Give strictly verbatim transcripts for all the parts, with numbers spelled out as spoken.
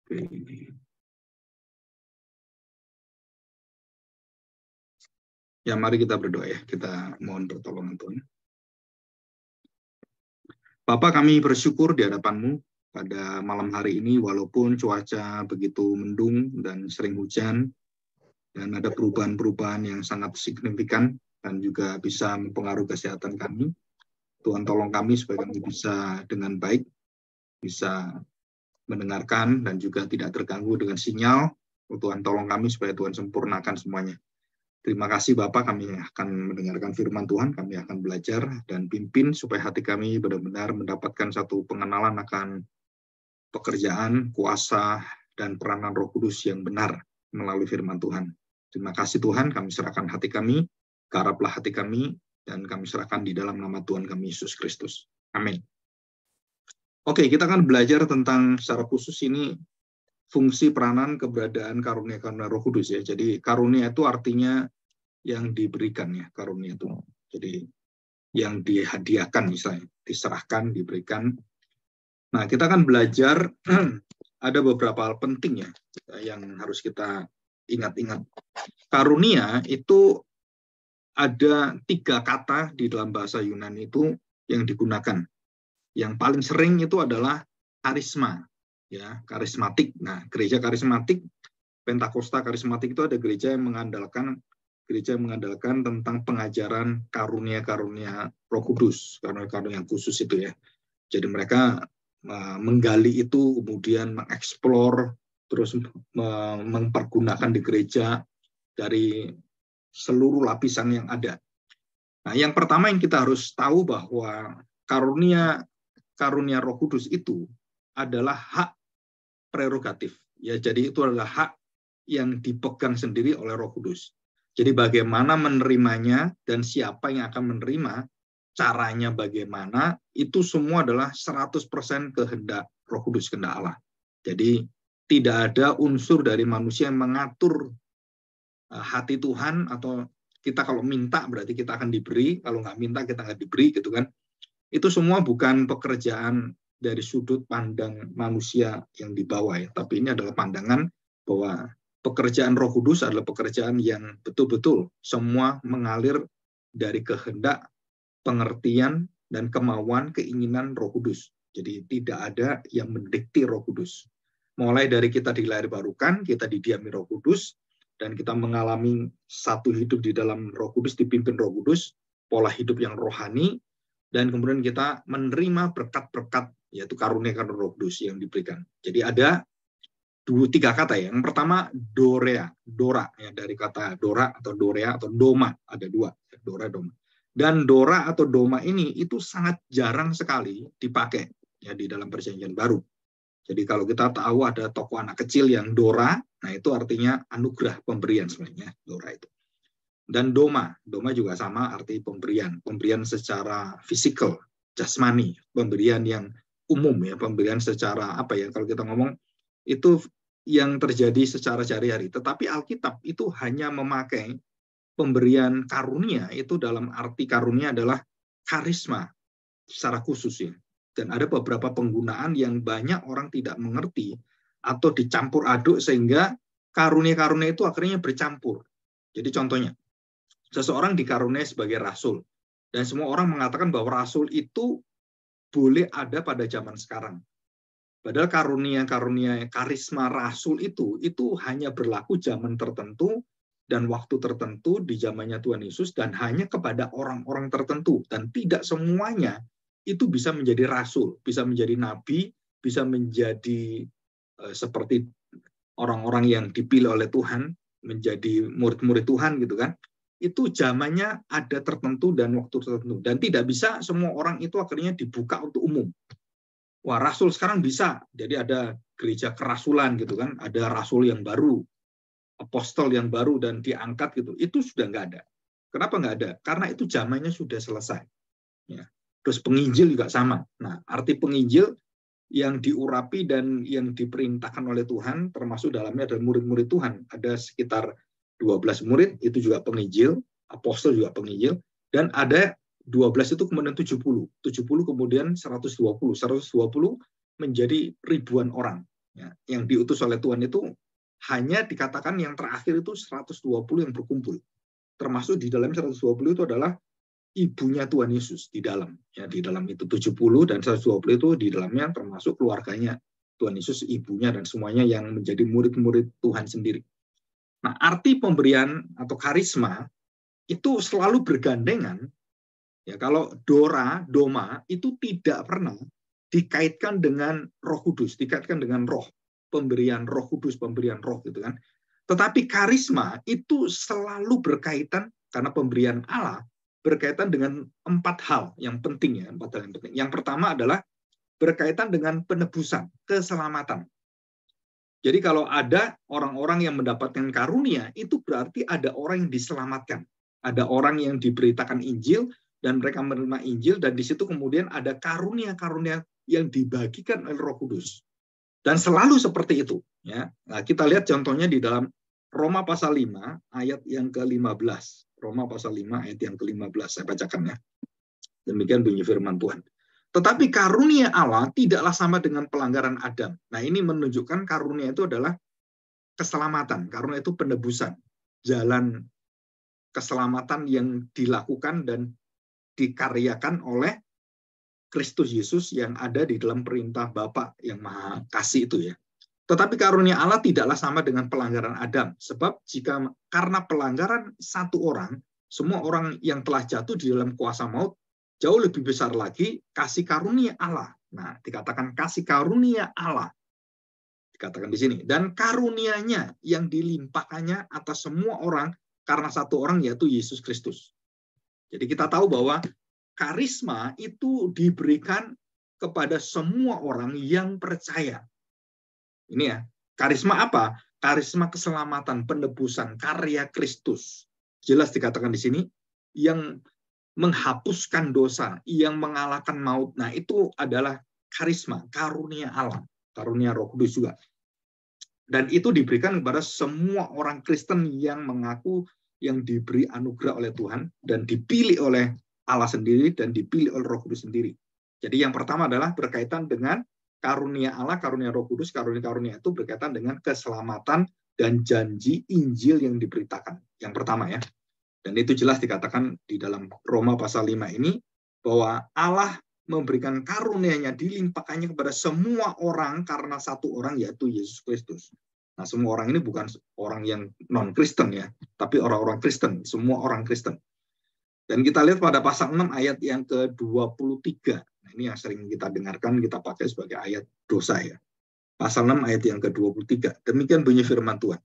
Oke. Ya, mari kita berdoa ya. Kita mohon pertolongan Tuhan. Bapa, kami bersyukur di hadapan-Mu pada malam hari ini, walaupun cuaca begitu mendung dan sering hujan, dan ada perubahan-perubahan yang sangat signifikan dan juga bisa mempengaruhi kesehatan kami. Tuhan tolong kami supaya kami bisa dengan baik, bisa mendengarkan dan juga tidak terganggu dengan sinyal. Tuhan tolong kami supaya Tuhan sempurnakan semuanya. Terima kasih Bapak, kami akan mendengarkan firman Tuhan, kami akan belajar dan pimpin supaya hati kami benar-benar mendapatkan satu pengenalan akan pekerjaan, kuasa, dan peranan Roh Kudus yang benar melalui firman Tuhan. Terima kasih Tuhan, kami serahkan hati kami, garaplah hati kami, dan kami serahkan di dalam nama Tuhan kami Yesus Kristus. Amin. Oke, kita akan belajar tentang secara khusus ini fungsi peranan keberadaan karunia-karunia Roh Kudus ya. Jadi karunia itu artinya yang diberikan ya, karunia itu. Jadi yang dihadiahkan misalnya, diserahkan, diberikan. Nah, kita akan belajar ada beberapa hal penting ya yang harus kita ingat-ingat. Karunia itu ada tiga kata di dalam bahasa Yunani itu yang digunakan. Yang paling sering itu adalah karisma. Ya, karismatik. Nah, gereja karismatik, Pentakosta karismatik itu ada gereja yang mengandalkan gereja yang mengandalkan tentang pengajaran karunia-karunia Roh Kudus, karunia-karunia khusus itu ya. Jadi mereka uh, menggali itu, kemudian mengeksplor, terus uh, mempergunakan di gereja dari seluruh lapisan yang ada. Nah, yang pertama yang kita harus tahu bahwa karunia karunia Roh Kudus itu adalah hak prerogatif. Ya, jadi itu adalah hak yang dipegang sendiri oleh Roh Kudus. Jadi bagaimana menerimanya dan siapa yang akan menerima, caranya bagaimana, itu semua adalah seratus persen kehendak Roh Kudus, kehendak Allah. Jadi tidak ada unsur dari manusia yang mengatur hati Tuhan, atau kita kalau minta berarti kita akan diberi, kalau nggak minta kita nggak diberi gitu kan. Itu semua bukan pekerjaan dari sudut pandang manusia yang di bawah ya, tapi ini adalah pandangan bahwa pekerjaan Roh Kudus adalah pekerjaan yang betul-betul semua mengalir dari kehendak, pengertian, dan kemauan, keinginan Roh Kudus. Jadi tidak ada yang mendikte Roh Kudus. Mulai dari kita dilahirbarukan, kita didiami Roh Kudus, dan kita mengalami satu hidup di dalam Roh Kudus, dipimpin Roh Kudus, pola hidup yang rohani, dan kemudian kita menerima berkat-berkat, yaitu karunia-karunia Roh Kudus yang diberikan. Jadi ada dua tiga kata ya. Yang pertama dorea, dora ya, dari kata dora atau dorea atau doma, ada dua, dora doma. Dan dora atau doma ini itu sangat jarang sekali dipakai ya di dalam Perjanjian Baru. Jadi kalau kita tahu ada tokoh anak kecil yang dora, nah itu artinya anugerah, pemberian sebenarnya dora itu. Dan doma, doma juga sama arti pemberian, pemberian secara fisikal, jasmani, pemberian yang umum ya, pemberian secara apa ya, kalau kita ngomong itu yang terjadi secara sehari-hari. Tetapi Alkitab itu hanya memakai pemberian karunia, itu dalam arti karunia adalah karisma secara khusus ya. Dan ada beberapa penggunaan yang banyak orang tidak mengerti atau dicampur aduk sehingga karunia-karunia itu akhirnya bercampur. Jadi contohnya, seseorang dikaruniai sebagai rasul, dan semua orang mengatakan bahwa rasul itu boleh ada pada zaman sekarang. Padahal karunia-karunia karisma rasul itu, itu hanya berlaku zaman tertentu dan waktu tertentu di zamannya Tuhan Yesus, dan hanya kepada orang-orang tertentu. Dan tidak semuanya itu bisa menjadi rasul, bisa menjadi nabi, bisa menjadi uh, seperti orang-orang yang dipilih oleh Tuhan, menjadi murid-murid Tuhan gitu kan. Itu zamannya ada tertentu dan waktu tertentu. Dan tidak bisa semua orang itu akhirnya dibuka untuk umum. Wah, rasul sekarang bisa. Jadi ada gereja kerasulan gitu kan. Ada rasul yang baru, apostol yang baru dan diangkat gitu. Itu sudah nggak ada. Kenapa nggak ada? Karena itu zamannya sudah selesai. Ya. Terus penginjil juga sama. Nah, arti penginjil yang diurapi dan yang diperintahkan oleh Tuhan, termasuk dalamnya adalah murid-murid Tuhan. Ada sekitar dua belas murid, itu juga penginjil, apostol juga penginjil, dan ada dua belas itu kemudian tujuh puluh. tujuh puluh kemudian seratus dua puluh. seratus dua puluh menjadi ribuan orang. Ya, yang diutus oleh Tuhan itu hanya dikatakan yang terakhir itu seratus dua puluh yang berkumpul. Termasuk di dalam seratus dua puluh itu adalah ibunya Tuhan Yesus di dalam. Ya, di dalam itu tujuh puluh dan seratus dua puluh itu di dalamnya termasuk keluarganya Tuhan Yesus, ibunya dan semuanya yang menjadi murid-murid Tuhan sendiri. Nah, arti pemberian atau karisma itu selalu bergandengan. Ya, kalau dora, doma itu tidak pernah dikaitkan dengan Roh Kudus, dikaitkan dengan roh, pemberian Roh Kudus, pemberian roh gitu kan. Tetapi karisma itu selalu berkaitan karena pemberian Allah berkaitan dengan empat hal yang penting ya, empat hal yang penting. Yang pertama adalah berkaitan dengan penebusan, keselamatan. Jadi kalau ada orang-orang yang mendapatkan karunia, itu berarti ada orang yang diselamatkan. Ada orang yang diberitakan Injil, dan mereka menerima Injil, dan di situ kemudian ada karunia-karunia yang dibagikan oleh Roh Kudus. Dan selalu seperti itu. Ya. Nah, kita lihat contohnya di dalam Roma pasal lima, ayat yang ke lima belas. Roma pasal lima, ayat yang ke lima belas. Saya bacakan ya. Demikian bunyi firman Tuhan. Tetapi karunia Allah tidaklah sama dengan pelanggaran Adam. Nah, ini menunjukkan karunia itu adalah keselamatan. Karunia itu penebusan. Jalan keselamatan yang dilakukan dan dikaryakan oleh Kristus Yesus yang ada di dalam perintah Bapa yang Maha Kasih itu ya. Tetapi karunia Allah tidaklah sama dengan pelanggaran Adam. Sebab jika karena pelanggaran satu orang, semua orang yang telah jatuh di dalam kuasa maut, jauh lebih besar lagi kasih karunia Allah. Nah, dikatakan kasih karunia Allah. Dikatakan di sini. Dan karunianya yang dilimpahkannya atas semua orang karena satu orang yaitu Yesus Kristus. Jadi kita tahu bahwa karisma itu diberikan kepada semua orang yang percaya. Ini ya, karisma apa? Karisma keselamatan, penebusan, karya Kristus. Jelas dikatakan di sini, yang menghapuskan dosa, yang mengalahkan maut. Nah, itu adalah karisma, karunia Allah, karunia Roh Kudus juga. Dan itu diberikan kepada semua orang Kristen yang mengaku yang diberi anugerah oleh Tuhan dan dipilih oleh Allah sendiri dan dipilih oleh Roh Kudus sendiri. Jadi yang pertama adalah berkaitan dengan karunia Allah, karunia Roh Kudus, karunia-karunia itu berkaitan dengan keselamatan dan janji Injil yang diberitakan. Yang pertama ya. Dan itu jelas dikatakan di dalam Roma pasal lima ini, bahwa Allah memberikan karunia-Nya, dilimpahkannya kepada semua orang karena satu orang, yaitu Yesus Kristus. Nah, semua orang ini bukan orang yang non-Kristen ya, tapi orang-orang Kristen, semua orang Kristen. Dan kita lihat pada pasal enam ayat yang ke dua puluh tiga. Nah, ini yang sering kita dengarkan, kita pakai sebagai ayat dosa ya. Pasal enam ayat yang ke dua puluh tiga. Demikian bunyi firman Tuhan.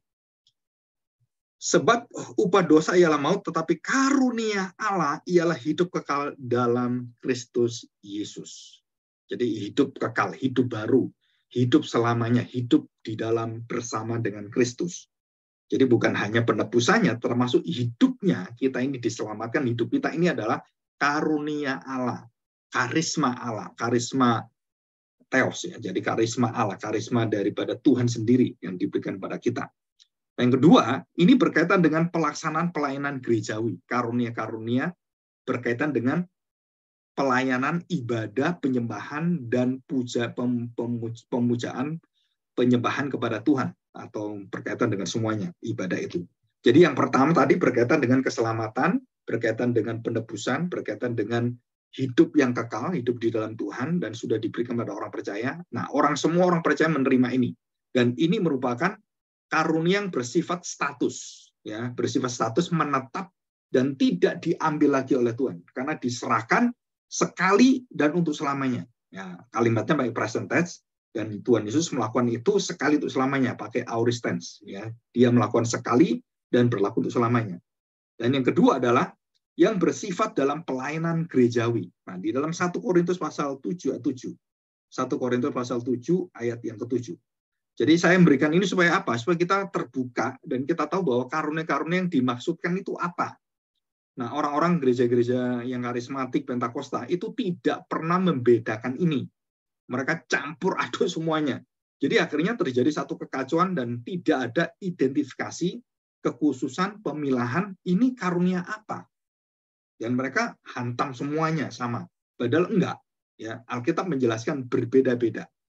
Sebab upah dosa ialah maut, tetapi karunia Allah ialah hidup kekal dalam Kristus Yesus. Jadi hidup kekal, hidup baru, hidup selamanya, hidup di dalam bersama dengan Kristus. Jadi bukan hanya penebusannya, termasuk hidupnya kita ini diselamatkan. Hidup kita ini adalah karunia Allah, karisma Allah, karisma Theos ya. Jadi karisma Allah, karisma daripada Tuhan sendiri yang diberikan pada kita. Yang kedua, ini berkaitan dengan pelaksanaan pelayanan gerejawi. Karunia-karunia berkaitan dengan pelayanan ibadah, penyembahan, dan puja, pem, pemuj, pemujaan, penyembahan kepada Tuhan. Atau berkaitan dengan semuanya, ibadah itu. Jadi yang pertama tadi berkaitan dengan keselamatan, berkaitan dengan penebusan, berkaitan dengan hidup yang kekal, hidup di dalam Tuhan, dan sudah diberikan kepada orang percaya. Nah, orang semua orang percaya menerima ini. Dan ini merupakan karunia yang bersifat status, ya, bersifat status menetap dan tidak diambil lagi oleh Tuhan, karena diserahkan sekali dan untuk selamanya. Ya, kalimatnya pakai present tense, dan Tuhan Yesus melakukan itu sekali untuk selamanya, pakai aorist tense. Ya, dia melakukan sekali dan berlaku untuk selamanya. Dan yang kedua adalah yang bersifat dalam pelayanan gerejawi. Nah, di dalam satu Korintus pasal tujuh ayat tujuh. satu Korintus pasal tujuh ayat yang ketujuh. Jadi saya memberikan ini supaya apa? Supaya kita terbuka dan kita tahu bahwa karunia-karunia yang dimaksudkan itu apa. Nah, orang-orang gereja-gereja yang karismatik Pentakosta itu tidak pernah membedakan ini. Mereka campur aduk semuanya. Jadi akhirnya terjadi satu kekacauan dan tidak ada identifikasi, kekhususan, pemilahan, ini karunia apa. Dan mereka hantam semuanya sama. Padahal enggak. Ya, Alkitab menjelaskan berbeda-beda.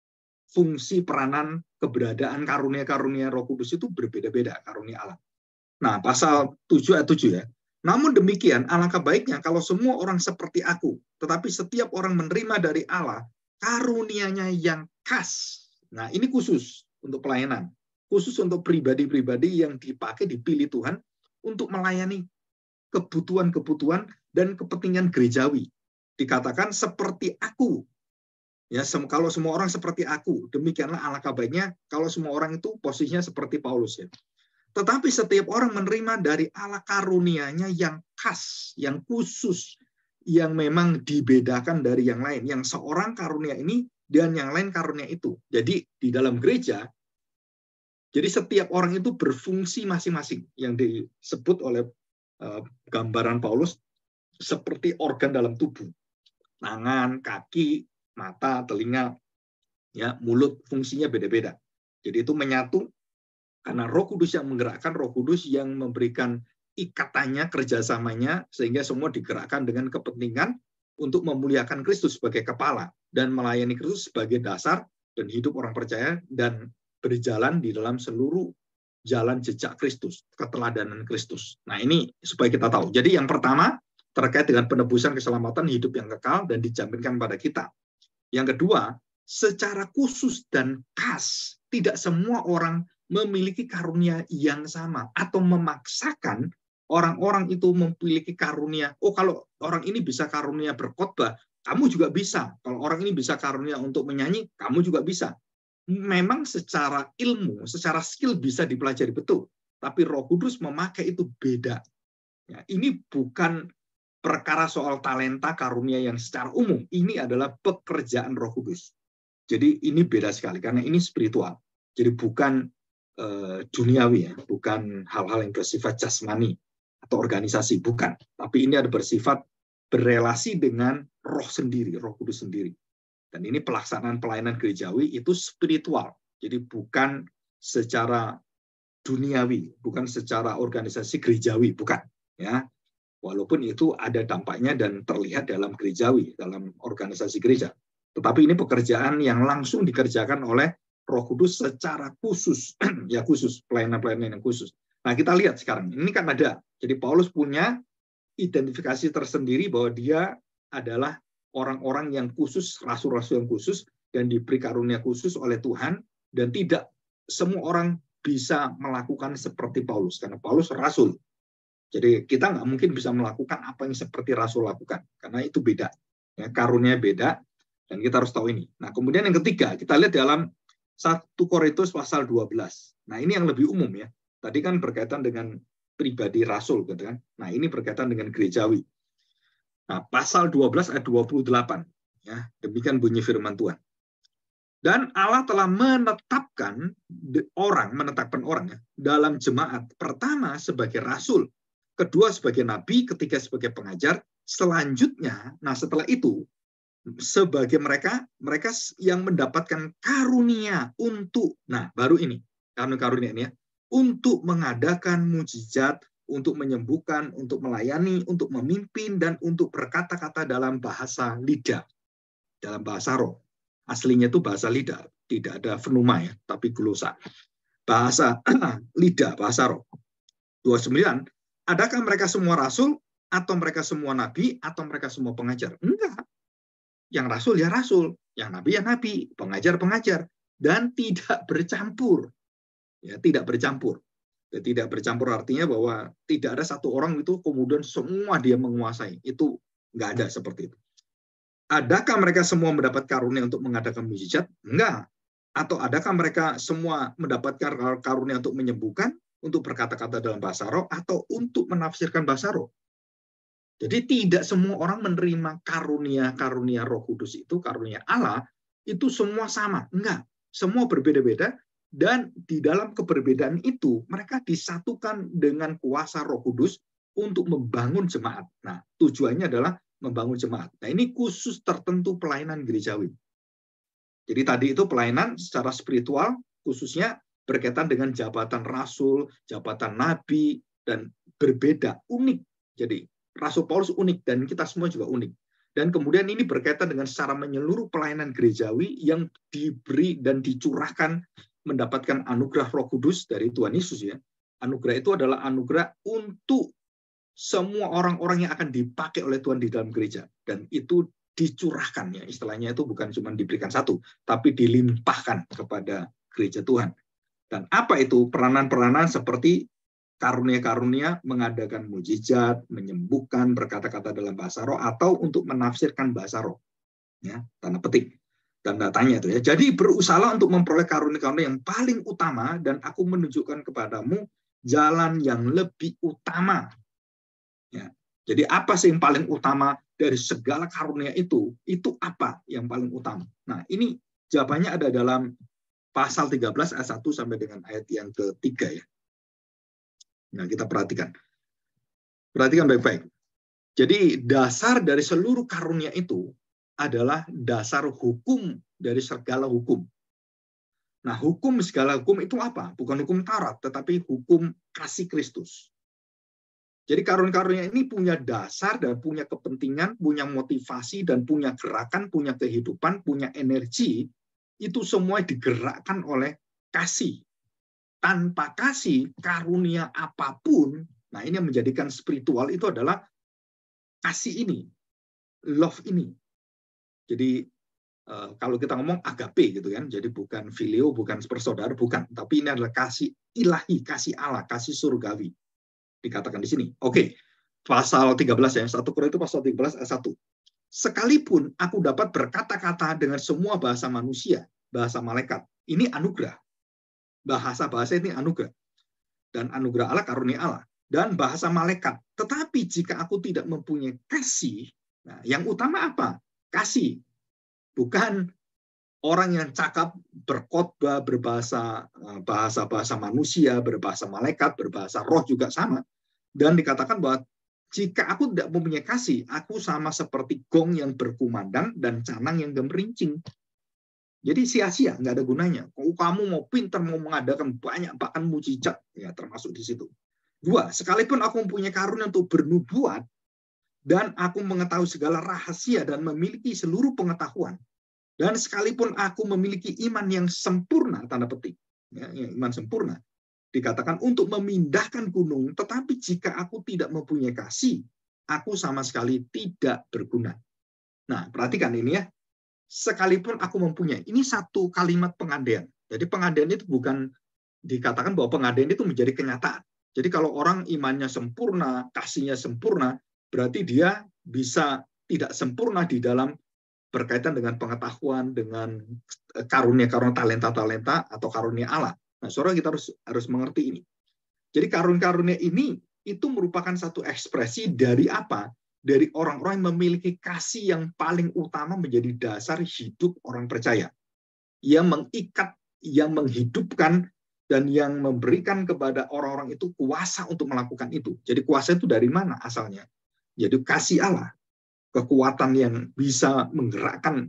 fungsi, peranan, keberadaan karunia-karunia Roh Kudus itu berbeda-beda, karunia Allah. Nah, pasal tujuh ayat tujuh ya. Namun demikian, alangkah baiknya kalau semua orang seperti aku, tetapi setiap orang menerima dari Allah karunia-Nya yang khas. Nah, ini khusus untuk pelayanan. Khusus untuk pribadi-pribadi yang dipakai, dipilih Tuhan untuk melayani kebutuhan-kebutuhan dan kepentingan gerejawi. Dikatakan seperti aku. Ya, sem- kalau semua orang seperti aku, demikianlah alangkah baiknya kalau semua orang itu posisinya seperti Paulus ya. Tetapi setiap orang menerima dari Allah karunia-Nya yang khas, yang khusus, yang memang dibedakan dari yang lain. Yang seorang karunia ini dan yang lain karunia itu. Jadi di dalam gereja, jadi setiap orang itu berfungsi masing-masing. Yang disebut oleh uh, gambaran Paulus seperti organ dalam tubuh. Tangan, kaki, mata, telinga, ya, mulut, fungsinya beda-beda. Jadi itu menyatu karena Roh Kudus yang menggerakkan, Roh Kudus yang memberikan ikatannya, kerjasamanya, sehingga semua digerakkan dengan kepentingan untuk memuliakan Kristus sebagai kepala dan melayani Kristus sebagai dasar dan hidup orang percaya dan berjalan di dalam seluruh jalan jejak Kristus, keteladanan Kristus. Nah, ini supaya kita tahu. Jadi yang pertama terkait dengan penebusan, keselamatan, hidup yang kekal dan dijaminkan pada kita. Yang kedua, secara khusus dan khas, tidak semua orang memiliki karunia yang sama atau memaksakan orang-orang itu memiliki karunia. Oh, kalau orang ini bisa karunia berkhotbah, kamu juga bisa. Kalau orang ini bisa karunia untuk menyanyi, kamu juga bisa. Memang secara ilmu, secara skill bisa dipelajari betul, tapi Roh Kudus memakai itu beda. Ya, ini bukan perkara soal talenta karunia yang secara umum, ini adalah pekerjaan Roh Kudus. Jadi ini beda sekali karena ini spiritual. Jadi bukan uh, duniawi ya, bukan hal-hal yang bersifat jasmani atau organisasi, bukan. Tapi ini ada bersifat berelasi dengan Roh sendiri, Roh Kudus sendiri. Dan ini pelaksanaan pelayanan gerejawi itu spiritual. Jadi bukan secara duniawi, bukan secara organisasi gerejawi, bukan. Ya, walaupun itu ada dampaknya dan terlihat dalam gerejawi, dalam organisasi gereja. Tetapi ini pekerjaan yang langsung dikerjakan oleh Roh Kudus secara khusus, ya khusus, pelayanan-pelayanan yang khusus. Nah, kita lihat sekarang, ini kan ada. Jadi Paulus punya identifikasi tersendiri bahwa dia adalah orang-orang yang khusus, rasul-rasul yang khusus, dan diberi karunia khusus oleh Tuhan, dan tidak semua orang bisa melakukan seperti Paulus, karena Paulus rasul. Jadi kita nggak mungkin bisa melakukan apa yang seperti rasul lakukan, karena itu beda. Ya, karunia beda, dan kita harus tahu ini. Nah, kemudian yang ketiga, kita lihat dalam satu Korintus pasal dua belas. Nah, ini yang lebih umum ya. Tadi kan berkaitan dengan pribadi rasul, gitu kan. Nah, ini berkaitan dengan gerejawi. Nah, pasal dua belas ayat dua puluh delapan. Ya, demikian bunyi firman Tuhan. Dan Allah telah menetapkan orang, menetapkan orang ya, dalam jemaat. Pertama sebagai rasul, kedua sebagai nabi, ketiga sebagai pengajar, selanjutnya, nah setelah itu, sebagai mereka, mereka yang mendapatkan karunia untuk, nah baru ini, karunia ini ya, untuk mengadakan mujizat, untuk menyembuhkan, untuk melayani, untuk memimpin, dan untuk berkata-kata dalam bahasa lidah, dalam bahasa roh. Aslinya itu bahasa lidah, tidak ada fenuma ya, tapi glosa. Bahasa lidah, bahasa roh. dua puluh sembilan, adakah mereka semua rasul, atau mereka semua nabi, atau mereka semua pengajar? Enggak. Yang rasul ya rasul, yang nabi ya nabi, pengajar pengajar, dan tidak bercampur. Ya, tidak bercampur. Ya, tidak bercampur artinya bahwa tidak ada satu orang itu kemudian semua dia menguasai. Itu enggak ada seperti itu. Adakah mereka semua mendapat karunia untuk mengadakan mujizat? Enggak. Atau adakah mereka semua mendapatkan karunia untuk menyembuhkan, untuk berkata-kata dalam bahasa roh, atau untuk menafsirkan bahasa roh? Jadi tidak semua orang menerima karunia-karunia Roh Kudus itu, karunia Allah, itu semua sama. Enggak. Semua berbeda-beda, dan di dalam keberbedaan itu, mereka disatukan dengan kuasa Roh Kudus untuk membangun jemaat. Nah, tujuannya adalah membangun jemaat. Nah, ini khusus tertentu pelayanan gerejawi. Jadi tadi itu pelayanan secara spiritual, khususnya berkaitan dengan jabatan rasul, jabatan nabi, dan berbeda, unik. Jadi Rasul Paulus unik, dan kita semua juga unik. Dan kemudian ini berkaitan dengan secara menyeluruh pelayanan gerejawi yang diberi dan dicurahkan mendapatkan anugerah Roh Kudus dari Tuhan Yesus, ya. Anugerah itu adalah anugerah untuk semua orang-orang yang akan dipakai oleh Tuhan di dalam gereja, dan itu dicurahkan, ya, istilahnya itu bukan cuma diberikan satu, tapi dilimpahkan kepada gereja Tuhan. Dan apa itu? Peranan-peranan seperti karunia-karunia mengadakan mujizat, menyembuhkan, berkata-kata dalam bahasa roh, atau untuk menafsirkan bahasa roh. Ya, tanda petik. Tanda tanya itu, ya. Jadi berusaha untuk memperoleh karunia-karunia yang paling utama, dan aku menunjukkan kepadamu jalan yang lebih utama. Ya. Jadi apa sih yang paling utama dari segala karunia itu? Itu apa yang paling utama? Nah, ini jawabannya ada dalam pasal tiga belas ayat satu sampai dengan ayat yang ketiga, ya. Nah, kita perhatikan. Perhatikan baik-baik. Jadi dasar dari seluruh karunia itu adalah dasar hukum dari segala hukum. Nah, hukum segala hukum itu apa? Bukan hukum Taurat, tetapi hukum kasih Kristus. Jadi karunia-karunia ini punya dasar dan punya kepentingan, punya motivasi dan punya gerakan, punya kehidupan, punya energi. Itu semua digerakkan oleh kasih. Tanpa kasih, karunia apapun, nah ini yang menjadikan spiritual itu adalah kasih ini, love ini. Jadi kalau kita ngomong agape gitu kan, jadi bukan filio, bukan bersaudara, bukan, tapi ini adalah kasih ilahi, kasih Allah, kasih surgawi. Dikatakan di sini. Oke, pasal tiga belas, ya, satu Korintus pasal tiga belas ayat satu. Sekalipun aku dapat berkata-kata dengan semua bahasa manusia, bahasa malaikat, ini anugerah. Bahasa-bahasa ini anugerah. Dan anugerah Allah, karunia Allah. Dan bahasa malaikat. Tetapi jika aku tidak mempunyai kasih, nah, yang utama apa? Kasih. Bukan orang yang cakap, berkhotbah, berbahasa bahasa-bahasa manusia, berbahasa malaikat, berbahasa roh juga sama. Dan dikatakan bahwa jika aku tidak mempunyai kasih, aku sama seperti gong yang berkumandang dan canang yang gemerincing. Jadi sia-sia, nggak ada gunanya. Kalau kamu mau pintar, mau mengadakan banyak bahkan mujizat, ya termasuk di situ. Dua, sekalipun aku mempunyai karunia untuk bernubuat, dan aku mengetahui segala rahasia dan memiliki seluruh pengetahuan, dan sekalipun aku memiliki iman yang sempurna, tanda petik, ya, ya, iman sempurna, dikatakan untuk memindahkan gunung, tetapi jika aku tidak mempunyai kasih, aku sama sekali tidak berguna. Nah, perhatikan ini, ya. Sekalipun aku mempunyai, ini satu kalimat pengandaian. Jadi pengandaian itu bukan dikatakan bahwa pengandaian itu menjadi kenyataan. Jadi kalau orang imannya sempurna, kasihnya sempurna, berarti dia bisa tidak sempurna di dalam berkaitan dengan pengetahuan, dengan karunia-karunia talenta-talenta atau karunia Allah. Nah, saudara, kita harus harus mengerti ini. Jadi karunia-karunia ini itu merupakan satu ekspresi dari apa? Dari orang-orang yang memiliki kasih yang paling utama menjadi dasar hidup orang percaya. Yang mengikat, yang menghidupkan, dan yang memberikan kepada orang-orang itu kuasa untuk melakukan itu. Jadi kuasa itu dari mana asalnya? Jadi kasih Allah. Kekuatan yang bisa menggerakkan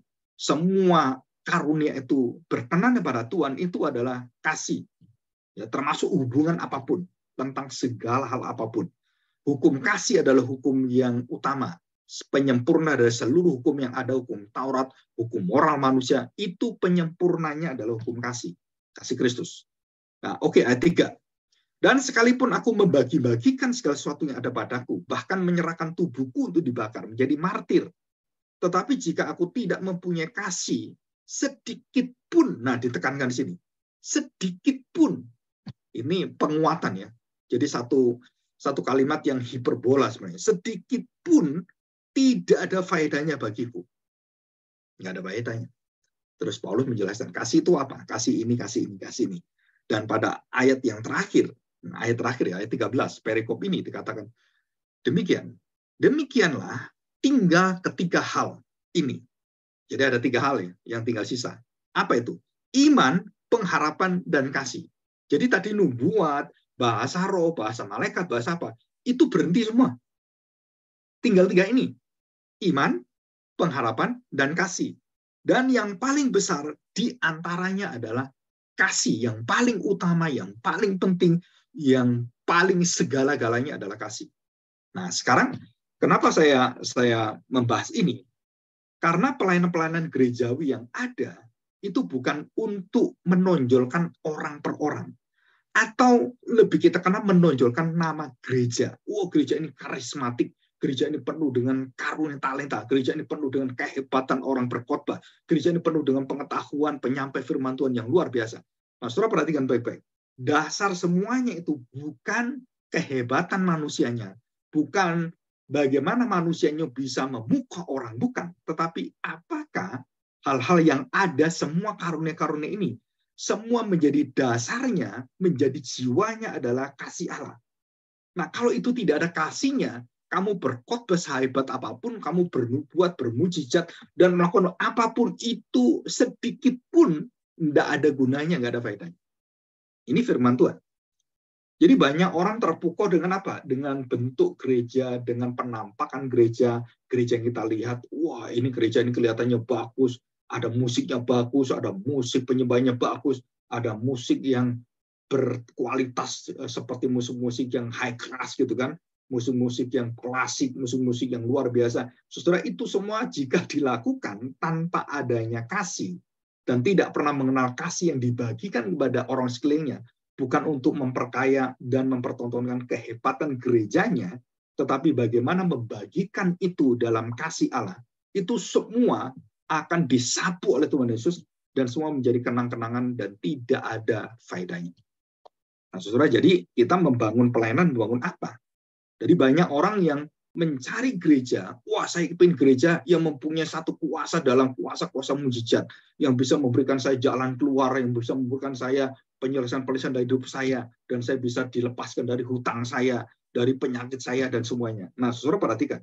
semua karunia itu berkenan kepada Tuhan itu adalah kasih. Ya, termasuk hubungan apapun, tentang segala hal apapun. Hukum kasih adalah hukum yang utama. Penyempurna dari seluruh hukum yang ada, hukum Taurat, hukum moral manusia, itu penyempurnanya adalah hukum kasih. Kasih Kristus. Nah, oke, okay, ayat tiga. Dan sekalipun aku membagi-bagikan segala sesuatu yang ada padaku, bahkan menyerahkan tubuhku untuk dibakar, menjadi martir. Tetapi jika aku tidak mempunyai kasih, sedikit pun, nah ditekankan di sini, sedikit pun, ini penguatan, ya. Jadi satu satu kalimat yang hiperbola sebenarnya. Sedikit pun tidak ada faedahnya bagiku. Nggak ada faedahnya. Terus Paulus menjelaskan, kasih itu apa? Kasih ini, kasih ini, kasih ini. Dan pada ayat yang terakhir, ayat terakhir ya, ayat tiga belas, perikop ini dikatakan, demikian. Demikianlah tinggal ketiga hal ini. Jadi ada tiga hal ya, yang tinggal sisa. Apa itu? Iman, pengharapan, dan kasih. Jadi tadi nubuat, bahasa roh, bahasa malaikat, bahasa apa, itu berhenti semua. Tinggal tiga ini. Iman, pengharapan, dan kasih. Dan yang paling besar di antaranya adalah kasih. Yang paling utama, yang paling penting, yang paling segala-galanya adalah kasih. Nah, sekarang kenapa saya saya membahas ini? Karena pelayanan-pelayanan gerejawi yang ada itu bukan untuk menonjolkan orang per orang, atau lebih kita kenal menonjolkan nama gereja. Oh, gereja ini karismatik, gereja ini penuh dengan karunia talenta, gereja ini penuh dengan kehebatan orang berkhotbah, gereja ini penuh dengan pengetahuan penyampai firman Tuhan yang luar biasa. Nah, saudara perhatikan baik-baik. Dasar semuanya itu bukan kehebatan manusianya, bukan bagaimana manusianya bisa memukau orang, bukan. Tetapi apakah hal-hal yang ada, semua karunia-karunia ini, semua menjadi dasarnya, menjadi jiwanya adalah kasih Allah. Nah, kalau itu tidak ada kasihnya, kamu berkhotbah sehebat apapun, kamu berbuat, bermujizat, dan melakukan apapun itu sedikit pun tidak ada gunanya, nggak ada faedahnya. Ini firman Tuhan. Jadi banyak orang terpukau dengan apa? Dengan bentuk gereja, dengan penampakan gereja, gereja yang kita lihat, wah ini gereja ini kelihatannya bagus, ada musiknya bagus, ada musik penyembahnya bagus, ada musik yang berkualitas seperti musik-musik yang high class gitu kan, musik-musik yang klasik, musik-musik yang luar biasa. Saudara, itu semua jika dilakukan tanpa adanya kasih dan tidak pernah mengenal kasih yang dibagikan kepada orang sekelilingnya, bukan untuk memperkaya dan mempertontonkan kehebatan gerejanya, tetapi bagaimana membagikan itu dalam kasih Allah, itu semua akan disapu oleh Tuhan Yesus dan semua menjadi kenang-kenangan dan tidak ada faedahnya. Nah, saudara, jadi kita membangun pelayanan, membangun apa? Jadi banyak orang yang mencari gereja, wah saya ingin gereja yang mempunyai satu kuasa dalam kuasa-kuasa mujizat, yang bisa memberikan saya jalan keluar, yang bisa memberikan saya penyelesaian-penyelesaian dari hidup saya, dan saya bisa dilepaskan dari hutang saya, dari penyakit saya, dan semuanya. Nah, saudara perhatikan,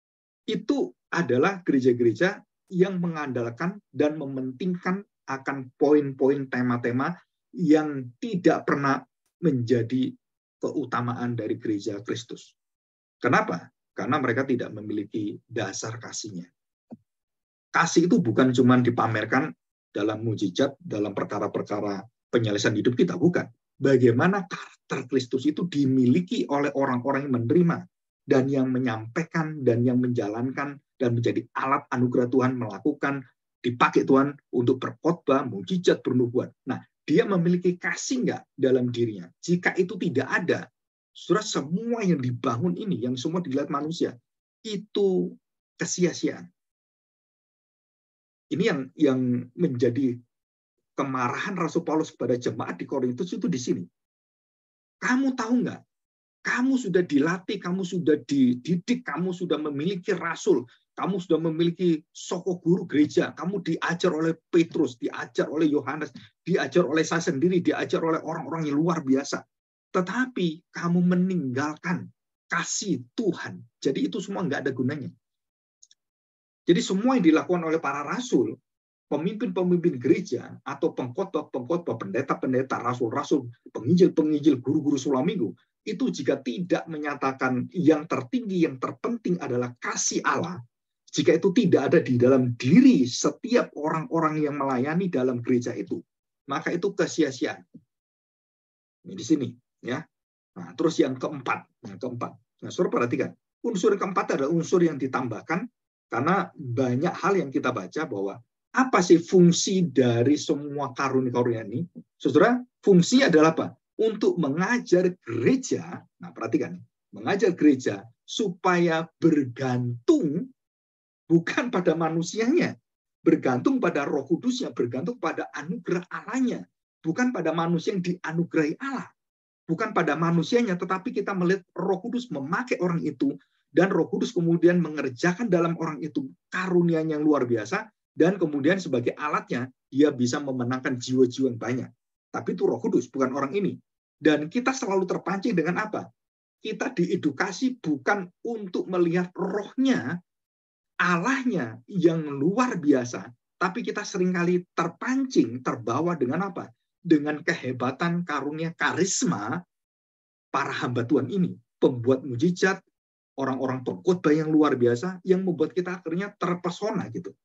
itu adalah gereja-gereja yang mengandalkan dan mementingkan akan poin-poin tema-tema yang tidak pernah menjadi keutamaan dari gereja Kristus. Kenapa? Karena mereka tidak memiliki dasar kasihnya. Kasih itu bukan cuma dipamerkan dalam mujizat, dalam perkara-perkara penyelesaian hidup kita, bukan. Bagaimana karakter Kristus itu dimiliki oleh orang-orang yang menerima dan yang menyampaikan dan yang menjalankan dan menjadi alat anugerah Tuhan, melakukan, dipakai Tuhan untuk berkhotbah, mujizat, bernubuat. Nah, dia memiliki kasih nggak dalam dirinya? Jika itu tidak ada, saudara, semua yang dibangun ini, yang semua dilihat manusia, itu kesia-siaan. Ini yang yang menjadi kemarahan Rasul Paulus kepada jemaat di Korintus itu di sini. Kamu tahu nggak? Kamu sudah dilatih, kamu sudah dididik, kamu sudah memiliki rasul, kamu sudah memiliki soko guru gereja, kamu diajar oleh Petrus, diajar oleh Yohanes, diajar oleh saya sendiri, diajar oleh orang-orang yang luar biasa. Tetapi kamu meninggalkan kasih Tuhan. Jadi itu semua nggak ada gunanya. Jadi semua yang dilakukan oleh para rasul, pemimpin-pemimpin gereja, atau pengkhotbah-pengkhotbah, pendeta-pendeta, rasul-rasul, penginjil-penginjil, guru-guru sula minggu, itu jika tidak menyatakan yang tertinggi, yang terpenting adalah kasih Allah, jika itu tidak ada di dalam diri setiap orang-orang yang melayani dalam gereja itu, maka itu kesia-siaan. Ini di sini, ya. Nah, terus yang keempat, yang keempat. Nah, saudara perhatikan, unsur keempat adalah unsur yang ditambahkan karena banyak hal yang kita baca bahwa apa sih fungsi dari semua karunia-karunia ini? Saudara, fungsi adalah apa? Untuk mengajar gereja, nah perhatikan, mengajar gereja supaya bergantung bukan pada manusianya, bergantung pada Roh Kudusnya, bergantung pada anugerah Allahnya, bukan pada manusia yang dianugerahi Allah, bukan pada manusianya, tetapi kita melihat Roh Kudus memakai orang itu, dan Roh Kudus kemudian mengerjakan dalam orang itu karunia yang luar biasa, dan kemudian sebagai alatnya dia bisa memenangkan jiwa-jiwa yang banyak. Tapi itu Roh Kudus, bukan orang ini. Dan kita selalu terpancing dengan apa? Kita diedukasi bukan untuk melihat rohnya, Allahnya yang luar biasa, tapi kita seringkali terpancing, terbawa dengan apa? Dengan kehebatan karunia karisma para hamba Tuhan ini, pembuat mujizat, orang-orang pengkhotbah yang luar biasa, yang membuat kita akhirnya terpesona gitu.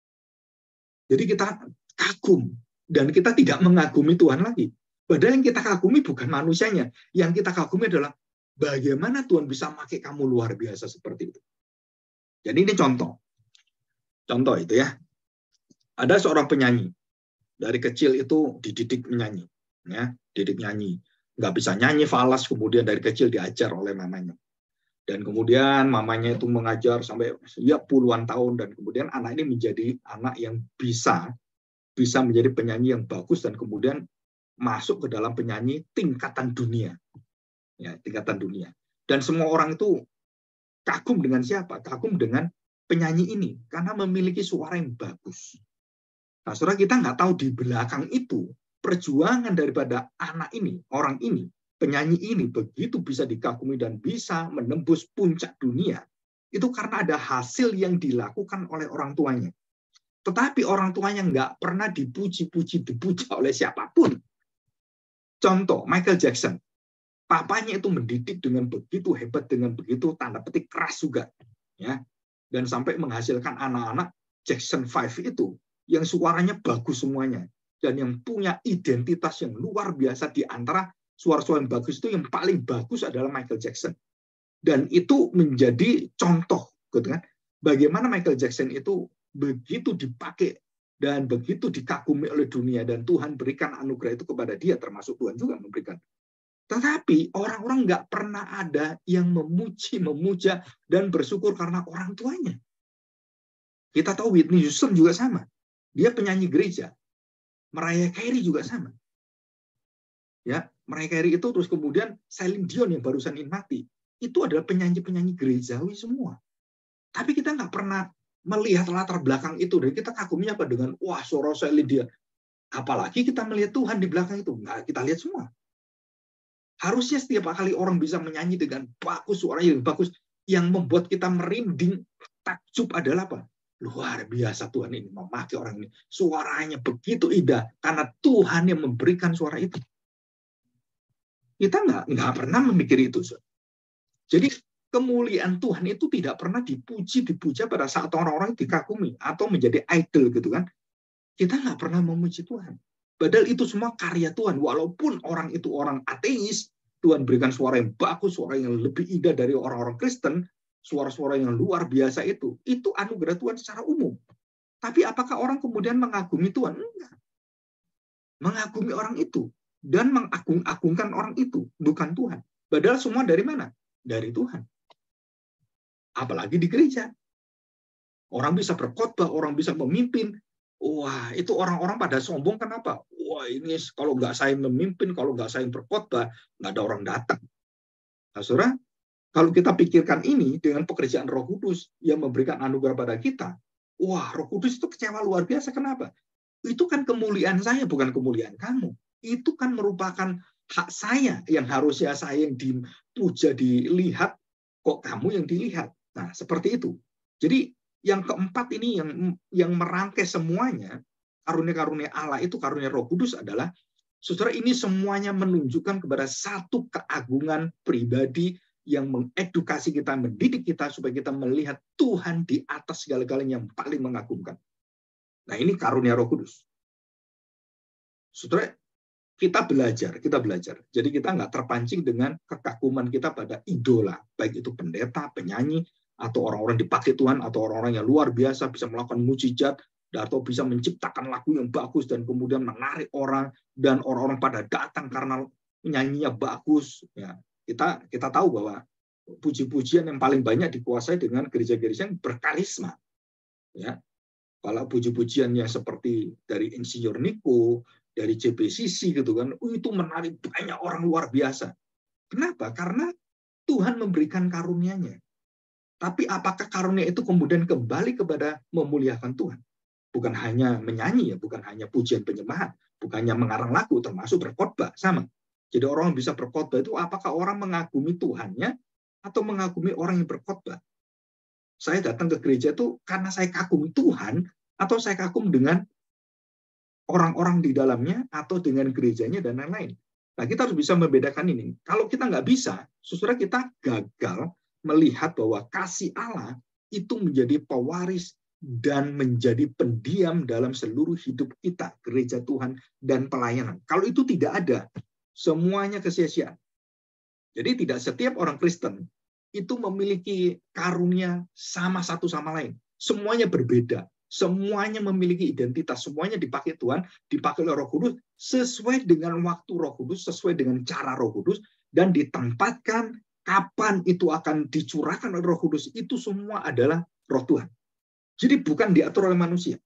Jadi kita kagum, dan kita tidak mengagumi Tuhan lagi. Padahal yang kita kagumi bukan manusianya, yang kita kagumi adalah bagaimana Tuhan bisa pakai kamu luar biasa seperti itu. Jadi ini contoh. Contoh itu ya, ada seorang penyanyi dari kecil itu dididik menyanyi, ya, didik nyanyi, nggak bisa nyanyi falas, kemudian dari kecil diajar oleh mamanya, dan kemudian mamanya itu mengajar sampai ya puluhan tahun, dan kemudian anak ini menjadi anak yang bisa bisa menjadi penyanyi yang bagus, dan kemudian masuk ke dalam penyanyi tingkatan dunia, ya, tingkatan dunia, dan semua orang itu kagum dengan siapa? Kagum dengan penyanyi ini karena memiliki suara yang bagus. Nah, saudara, kita nggak tahu di belakang itu perjuangan daripada anak ini, orang ini, penyanyi ini begitu bisa dikagumi dan bisa menembus puncak dunia. Itu karena ada hasil yang dilakukan oleh orang tuanya. Tetapi orang tuanya nggak pernah dipuji-puji, dipuja oleh siapapun. Contoh, Michael Jackson. Papanya itu mendidik dengan begitu hebat, dengan begitu tanda petik keras juga, ya, dan sampai menghasilkan anak-anak Jackson Five itu yang suaranya bagus semuanya, dan yang punya identitas yang luar biasa. Di antara suara-suara yang bagus itu, yang paling bagus adalah Michael Jackson, dan itu menjadi contoh, gitu kan? Bagaimana Michael Jackson itu begitu dipakai dan begitu dikagumi oleh dunia, dan Tuhan berikan anugerah itu kepada dia, termasuk Tuhan juga memberikan. Tetapi orang-orang nggak pernah ada yang memuji, memuja, dan bersyukur karena orang tuanya. Kita tahu Whitney Houston juga sama. Dia penyanyi gereja. Mariah Carey juga sama. Ya, Mariah Carey itu, terus kemudian Celine Dion yang barusan ini mati. Itu adalah penyanyi-penyanyi gerejawi semua. Tapi kita nggak pernah melihat latar belakang itu. Dan kita kagumnya apa? Dengan, wah, suara Celine Dion. Apalagi kita melihat Tuhan di belakang itu. Nggak kita lihat semua. Harusnya setiap kali orang bisa menyanyi dengan bagus, suaranya yang bagus, yang membuat kita merinding, takjub adalah apa? Luar biasa Tuhan ini memakai orang ini. Suaranya begitu indah, karena Tuhan yang memberikan suara itu. Kita nggak, nggak pernah memikir itu. Jadi kemuliaan Tuhan itu tidak pernah dipuji, dipuja pada saat orang-orang dikagumi, atau menjadi idol gitu kan. Kita nggak pernah memuji Tuhan. Padahal itu semua karya Tuhan. Walaupun orang itu orang ateis, Tuhan berikan suara yang bagus, suara yang lebih indah dari orang-orang Kristen, suara-suara yang luar biasa itu. Itu anugerah Tuhan secara umum. Tapi apakah orang kemudian mengagumi Tuhan? Enggak. Mengagumi orang itu. Dan mengagung-agungkan orang itu. Bukan Tuhan. Padahal semua dari mana? Dari Tuhan. Apalagi di gereja. Orang bisa berkhotbah, orang bisa memimpin. Wah, itu orang-orang pada sombong kenapa? Wah, ini kalau nggak saya memimpin, kalau nggak saya berkhotbah, nggak ada orang datang. Nah, saudara, kalau kita pikirkan ini dengan pekerjaan Roh Kudus yang memberikan anugerah pada kita, wah, Roh Kudus itu kecewa luar biasa. Kenapa? Itu kan kemuliaan saya, bukan kemuliaan kamu. Itu kan merupakan hak saya yang harusnya saya yang dipuja, dilihat, kok kamu yang dilihat. Nah, seperti itu. Jadi yang keempat ini yang yang merangkai semuanya, karunia-karunia Allah itu, karunia Roh Kudus adalah, saudara, ini semuanya menunjukkan kepada satu keagungan pribadi yang mengedukasi kita, mendidik kita supaya kita melihat Tuhan di atas segala-galanya yang paling mengagumkan. Nah, ini karunia Roh Kudus. Saudara, kita belajar, kita belajar. Jadi kita nggak terpancing dengan kekaguman kita pada idola, baik itu pendeta, penyanyi, atau orang-orang dipakai Tuhan, atau orang-orang yang luar biasa bisa melakukan mujizat, atau bisa menciptakan lagu yang bagus dan kemudian menarik orang, dan orang-orang pada datang karena penyanyinya bagus. Ya, kita kita tahu bahwa puji-pujian yang paling banyak dikuasai dengan gereja-gereja yang berkarisma. Ya, kalau puji-pujiannya seperti dari Insinyur Niko, dari J B C C gitu kan, itu menarik banyak orang luar biasa. Kenapa? Karena Tuhan memberikan karunia-Nya. Tapi apakah karunia itu kemudian kembali kepada memuliakan Tuhan? Bukan hanya menyanyi, ya, bukan hanya pujian penyembahan, bukan hanya mengarang lagu, termasuk berkhotbah, sama. Jadi orang bisa berkhotbah itu apakah orang mengagumi Tuhannya atau mengagumi orang yang berkhotbah? Saya datang ke gereja itu karena saya kagum Tuhan atau saya kagum dengan orang-orang di dalamnya atau dengan gerejanya dan lain-lain. Nah, kita harus bisa membedakan ini. Kalau kita nggak bisa, saudara, kita gagal melihat bahwa kasih Allah itu menjadi pewaris dan menjadi pendiam dalam seluruh hidup kita, gereja Tuhan, dan pelayanan. Kalau itu tidak ada, semuanya kesia-siaan. Jadi tidak setiap orang Kristen itu memiliki karunia sama satu sama lain. Semuanya berbeda. Semuanya memiliki identitas, semuanya dipakai Tuhan, dipakai oleh Roh Kudus, sesuai dengan waktu Roh Kudus, sesuai dengan cara Roh Kudus, dan ditempatkan kapan itu akan dicurahkan oleh Roh Kudus, itu semua adalah Roh Tuhan. Jadi bukan diatur oleh manusia.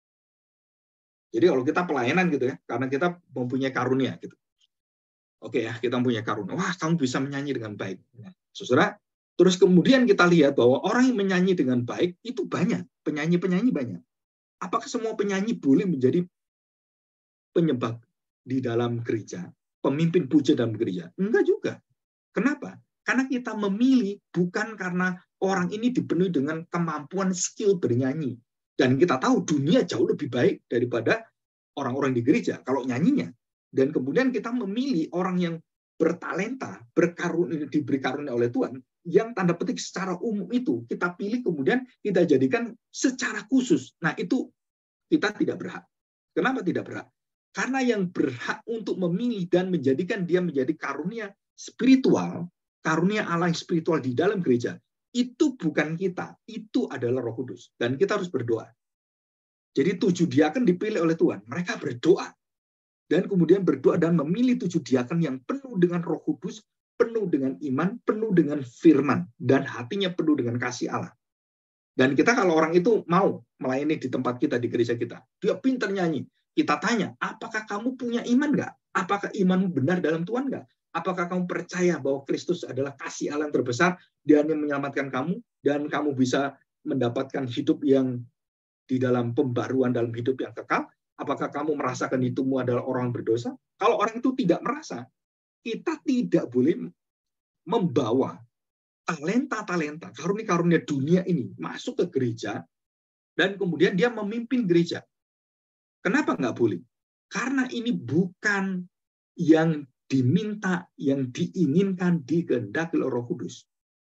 Jadi kalau kita pelayanan gitu ya, karena kita mempunyai karunia gitu. Oke ya, kita mempunyai karunia. Wah, kamu bisa menyanyi dengan baik. Nah, saudara, terus kemudian kita lihat bahwa orang yang menyanyi dengan baik itu banyak, penyanyi-penyanyi banyak. Apakah semua penyanyi boleh menjadi penyembah di dalam gereja, pemimpin puja dalam gereja? Enggak juga. Kenapa? Karena kita memilih bukan karena orang ini dipenuhi dengan kemampuan skill bernyanyi. Dan kita tahu dunia jauh lebih baik daripada orang-orang di gereja kalau nyanyinya. Dan kemudian kita memilih orang yang bertalenta, berkarunia, diberi karunia oleh Tuhan, yang tanda petik secara umum itu kita pilih kemudian kita jadikan secara khusus. Nah, itu kita tidak berhak. Kenapa tidak berhak? Karena yang berhak untuk memilih dan menjadikan dia menjadi karunia spiritual, karunia Allah yang spiritual di dalam gereja, itu bukan kita, itu adalah Roh Kudus. Dan kita harus berdoa. Jadi tujuh diaken dipilih oleh Tuhan. Mereka berdoa. Dan kemudian berdoa dan memilih tujuh diaken yang penuh dengan Roh Kudus, penuh dengan iman, penuh dengan firman, dan hatinya penuh dengan kasih Allah. Dan kita kalau orang itu mau melayani di tempat kita, di gereja kita, dia pintar nyanyi. Kita tanya, apakah kamu punya iman nggak? Apakah imanmu benar dalam Tuhan nggak? Apakah kamu percaya bahwa Kristus adalah kasih Allah yang terbesar, dan yang menyelamatkan kamu, dan kamu bisa mendapatkan hidup yang di dalam pembaruan dalam hidup yang kekal? Apakah kamu merasakan hidupmu adalah orang berdosa? Kalau orang itu tidak merasa, kita tidak boleh membawa talenta-talenta, karunia-karunia dunia ini masuk ke gereja, dan kemudian dia memimpin gereja. Kenapa nggak boleh? Karena ini bukan yang diminta, yang diinginkan, dikehendaki oleh Roh Kudus.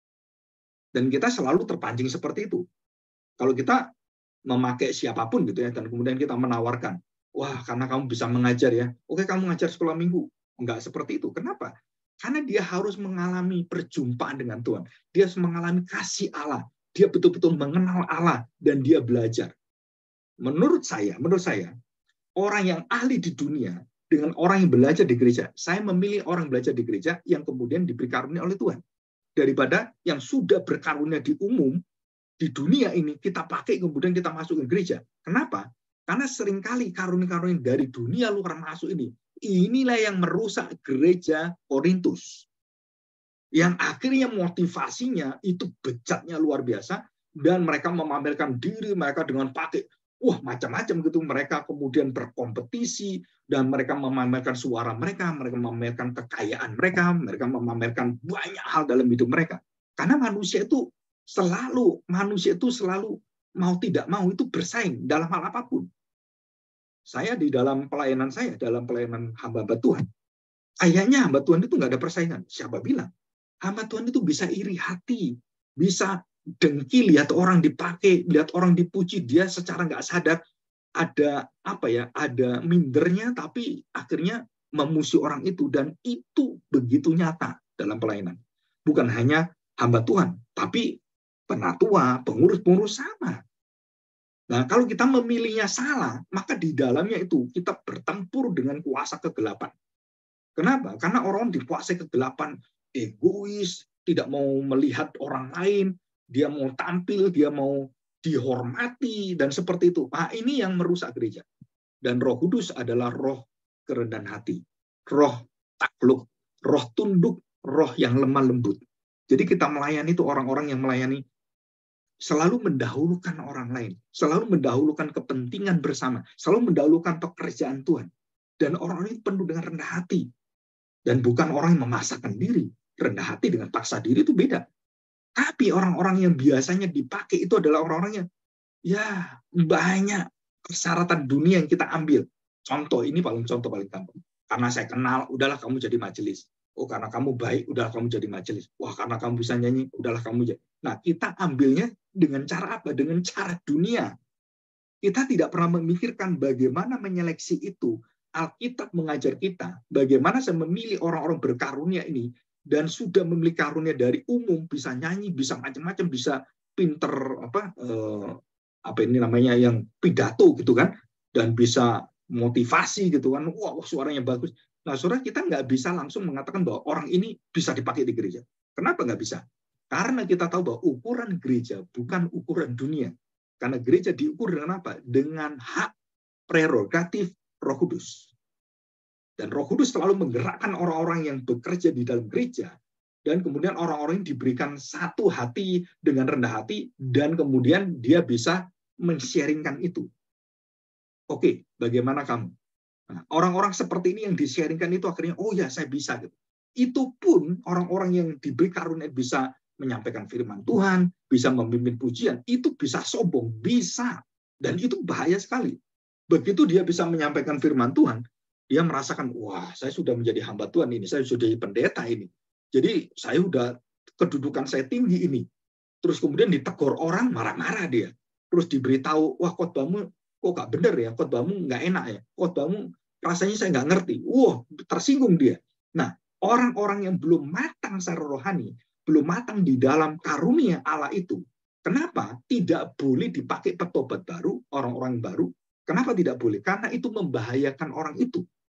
Dan kita selalu terpancing seperti itu. Kalau kita memakai siapapun gitu ya, dan kemudian kita menawarkan, wah karena kamu bisa mengajar ya, oke kamu ngajar sekolah minggu. Enggak seperti itu. Kenapa? Karena dia harus mengalami perjumpaan dengan Tuhan. Dia harus mengalami kasih Allah. Dia betul-betul mengenal Allah dan dia belajar. Menurut saya, menurut saya, orang yang ahli di dunia dengan orang yang belajar di gereja, saya memilih orang belajar di gereja yang kemudian diberi karunia oleh Tuhan. Daripada yang sudah berkarunia di umum, di dunia ini kita pakai kemudian kita masuk ke gereja. Kenapa? Karena seringkali karunia-karunia dari dunia luar masuk ini, inilah yang merusak gereja Korintus. Yang akhirnya motivasinya itu bejatnya luar biasa, dan mereka memamerkan diri mereka dengan pakai wah macam-macam gitu. Mereka kemudian berkompetisi dan mereka memamerkan suara mereka, mereka memamerkan kekayaan mereka, mereka memamerkan banyak hal dalam hidup mereka. Karena manusia itu selalu manusia itu selalu mau tidak mau itu bersaing dalam hal apapun. Saya di dalam pelayanan saya, dalam pelayanan hamba-hamba Tuhan, kayaknya hamba Tuhan itu nggak ada persaingan. Siapa bilang? Hamba Tuhan itu bisa iri hati, bisa dengki lihat orang dipakai, lihat orang dipuji, dia secara nggak sadar ada apa ya, ada mindernya, tapi akhirnya memusuhi orang itu, dan itu begitu nyata dalam pelayanan. Bukan hanya hamba Tuhan, tapi penatua, pengurus-pengurus sama. Nah, kalau kita memilihnya salah, maka di dalamnya itu kita bertempur dengan kuasa kegelapan. Kenapa? Karena orang dikuasai kegelapan, egois, tidak mau melihat orang lain, dia mau tampil, dia mau dihormati, dan seperti itu. Nah, ini yang merusak gereja. Dan Roh Kudus adalah roh kerendahan hati, roh takluk, roh tunduk, roh yang lemah lembut. Jadi kita melayani itu orang-orang yang melayani selalu mendahulukan orang lain, selalu mendahulukan kepentingan bersama, selalu mendahulukan pekerjaan Tuhan. Dan orang-orang ini penuh dengan rendah hati. Dan bukan orang yang memaksakan diri. Rendah hati dengan paksa diri itu beda. Tapi orang-orang yang biasanya dipakai itu adalah orang-orang yang ya banyak persyaratan dunia yang kita ambil. Contoh, ini paling contoh paling gampang. Karena saya kenal, udahlah kamu jadi majelis. Oh, karena kamu baik, udahlah kamu jadi majelis. Wah, karena kamu bisa nyanyi, udahlah kamu jadi. Nah, kita ambilnya dengan cara apa? Dengan cara dunia. Kita tidak pernah memikirkan bagaimana menyeleksi itu. Alkitab mengajar kita bagaimana saya memilih orang-orang berkarunia ini, dan sudah memiliki karunia dari umum, bisa nyanyi, bisa macam-macam, bisa pinter apa eh, apa ini namanya yang pidato gitu kan, dan bisa motivasi gitu kan, wah suaranya bagus. Nah, saudara, kita nggak bisa langsung mengatakan bahwa orang ini bisa dipakai di gereja. Kenapa nggak bisa? Karena kita tahu bahwa ukuran gereja bukan ukuran dunia. Karena gereja diukur dengan apa? Dengan hak prerogatif Roh Kudus. Dan Roh Kudus selalu menggerakkan orang-orang yang bekerja di dalam gereja, dan kemudian orang-orang yang diberikan satu hati dengan rendah hati, dan kemudian dia bisa men-sharingkan itu. Oke, bagaimana kamu? Nah, orang-orang seperti ini yang di-sharingkan itu akhirnya, oh ya saya bisa. Gitu. Itu pun orang-orang yang diberi karunia bisa menyampaikan firman Tuhan, bisa memimpin pujian, itu bisa sombong, bisa. Dan itu bahaya sekali. Begitu dia bisa menyampaikan firman Tuhan, dia merasakan, wah saya sudah menjadi hamba Tuhan ini, saya sudah jadi pendeta ini. Jadi saya sudah, kedudukan saya tinggi ini. Terus kemudian ditegur orang, marah-marah dia. Terus diberitahu, wah khotbahmu kok gak bener ya, khotbahmu nggak enak ya, khotbahmu rasanya saya nggak ngerti. Wah, tersinggung dia. Nah, orang-orang yang belum matang secara rohani, belum matang di dalam karunia Allah itu, kenapa tidak boleh dipakai petobat baru, orang-orang baru? Kenapa tidak boleh? Karena itu membahayakan orang itu.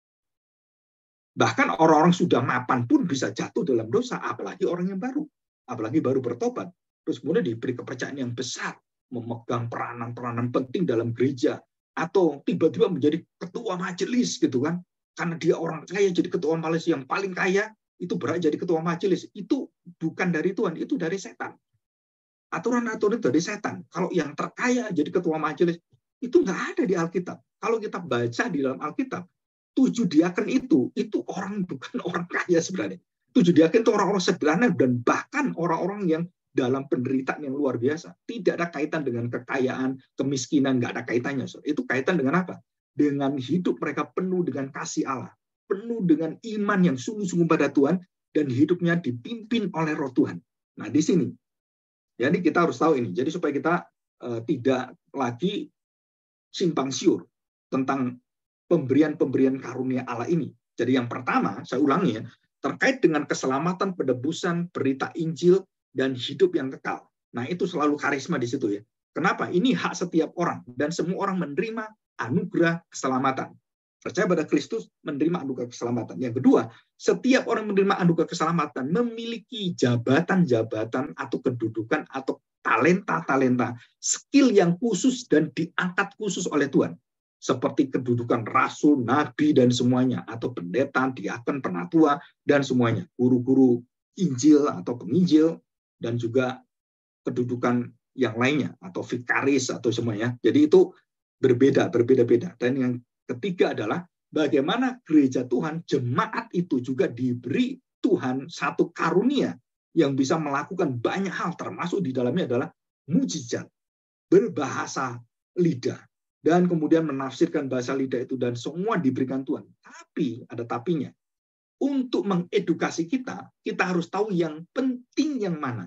Bahkan orang-orang sudah mapan pun bisa jatuh dalam dosa, apalagi orang yang baru. Apalagi baru bertobat. Terus kemudian diberi kepercayaan yang besar, memegang peranan-peranan penting dalam gereja, atau tiba-tiba menjadi ketua majelis gitu kan. Karena dia orang kaya jadi ketua majelis yang paling kaya, itu berhak jadi ketua majelis. Itu bukan dari Tuhan, itu dari setan. Aturan-aturan dari setan. Kalau yang terkaya jadi ketua majelis, itu nggak ada di Alkitab. Kalau kita baca di dalam Alkitab, tujuh diaken itu, itu orang bukan orang kaya sebenarnya. Tujuh diaken itu orang-orang sederhana dan bahkan orang-orang yang dalam penderitaan yang luar biasa. Tidak ada kaitan dengan kekayaan, kemiskinan, nggak ada kaitannya. Itu kaitan dengan apa? Dengan hidup mereka penuh dengan kasih Allah. Penuh dengan iman yang sungguh-sungguh pada Tuhan dan hidupnya dipimpin oleh Roh Tuhan. Nah, di sini. Jadi kita harus tahu ini. Jadi supaya kita uh, tidak lagi simpang siur tentang pemberian-pemberian karunia Allah ini. Jadi yang pertama, saya ulangi ya, terkait dengan keselamatan, penebusan, berita Injil, dan hidup yang kekal. Nah, itu selalu karisma di situ ya. Kenapa? Ini hak setiap orang, dan semua orang menerima anugerah keselamatan. Percaya pada Kristus, menerima anugerah keselamatan. Yang kedua, setiap orang menerima anugerah keselamatan memiliki jabatan-jabatan atau kedudukan atau talenta-talenta, skill yang khusus dan diangkat khusus oleh Tuhan. Seperti kedudukan rasul, nabi, dan semuanya, atau pendeta, diaken, penatua, dan semuanya, guru-guru Injil atau penginjil, dan juga kedudukan yang lainnya, atau vikaris, atau semuanya. Jadi itu berbeda, berbeda-beda. Dan yang ketiga adalah bagaimana gereja Tuhan, jemaat itu juga diberi Tuhan satu karunia yang bisa melakukan banyak hal, termasuk di dalamnya adalah mujizat, berbahasa lidah, dan kemudian menafsirkan bahasa lidah itu, dan semua diberikan Tuhan. Tapi, ada tapinya. Untuk mengedukasi kita, kita harus tahu yang penting yang mana.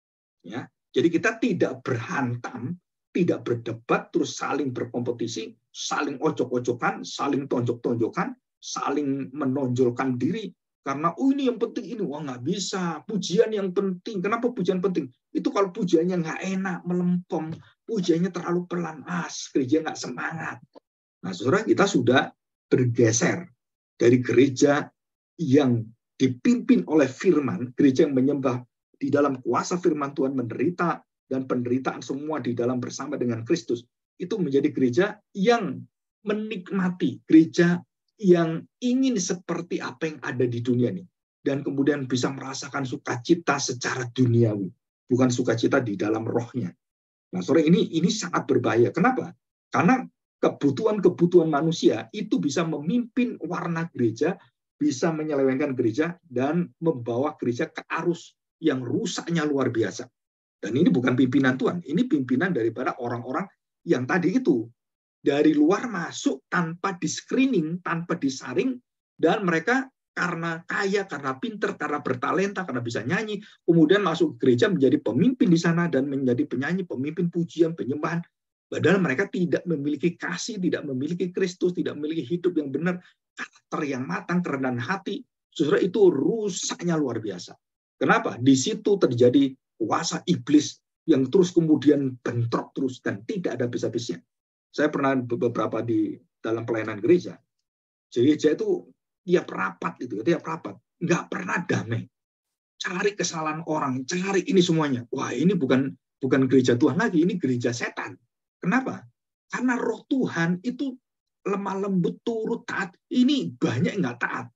Ya, jadi kita tidak berhantam, tidak berdebat, terus saling berkompetisi, saling ojok-ojokan, saling tonjok-tonjokan, saling menonjolkan diri. Karena, oh ini yang penting ini, wah nggak bisa. Pujian yang penting. Kenapa pujian penting? Itu kalau pujiannya nggak enak, melempem, pujiannya terlalu pelan, as, gereja nggak semangat. Nah, saudara, kita sudah bergeser dari gereja yang dipimpin oleh firman, gereja yang menyembah di dalam kuasa firman Tuhan, menderita, dan penderitaan semua di dalam bersama dengan Kristus. Itu menjadi gereja yang menikmati, gereja yang ingin seperti apa yang ada di dunia ini. Dan kemudian bisa merasakan sukacita secara duniawi. Bukan sukacita di dalam rohnya. Nah, sore ini ini sangat berbahaya. Kenapa? Karena kebutuhan-kebutuhan manusia itu bisa memimpin warna gereja, bisa menyelewengkan gereja, dan membawa gereja ke arus yang rusaknya luar biasa. Dan ini bukan pimpinan Tuhan. Ini pimpinan daripada orang-orang yang tadi itu. Dari luar masuk tanpa di-screening, tanpa disaring, dan mereka karena kaya, karena pinter, karena bertalenta, karena bisa nyanyi, kemudian masuk gereja menjadi pemimpin di sana, dan menjadi penyanyi, pemimpin pujian, penyembahan. Padahal mereka tidak memiliki kasih, tidak memiliki Kristus, tidak memiliki hidup yang benar, karakter yang matang, kerendahan hati. Saudara, itu rusaknya luar biasa. Kenapa? Di situ terjadi kuasa iblis yang terus kemudian bentrok terus dan tidak ada habis-habisnya. Saya pernah beberapa di dalam pelayanan gereja, gereja itu tiap rapat itu, tiap rapat nggak pernah damai. Cari kesalahan orang, cari ini semuanya. Wah, ini bukan bukan gereja Tuhan lagi, ini gereja setan. Kenapa? Karena roh Tuhan itu lemah lembut, turut, taat. Ini banyak yang nggak taat.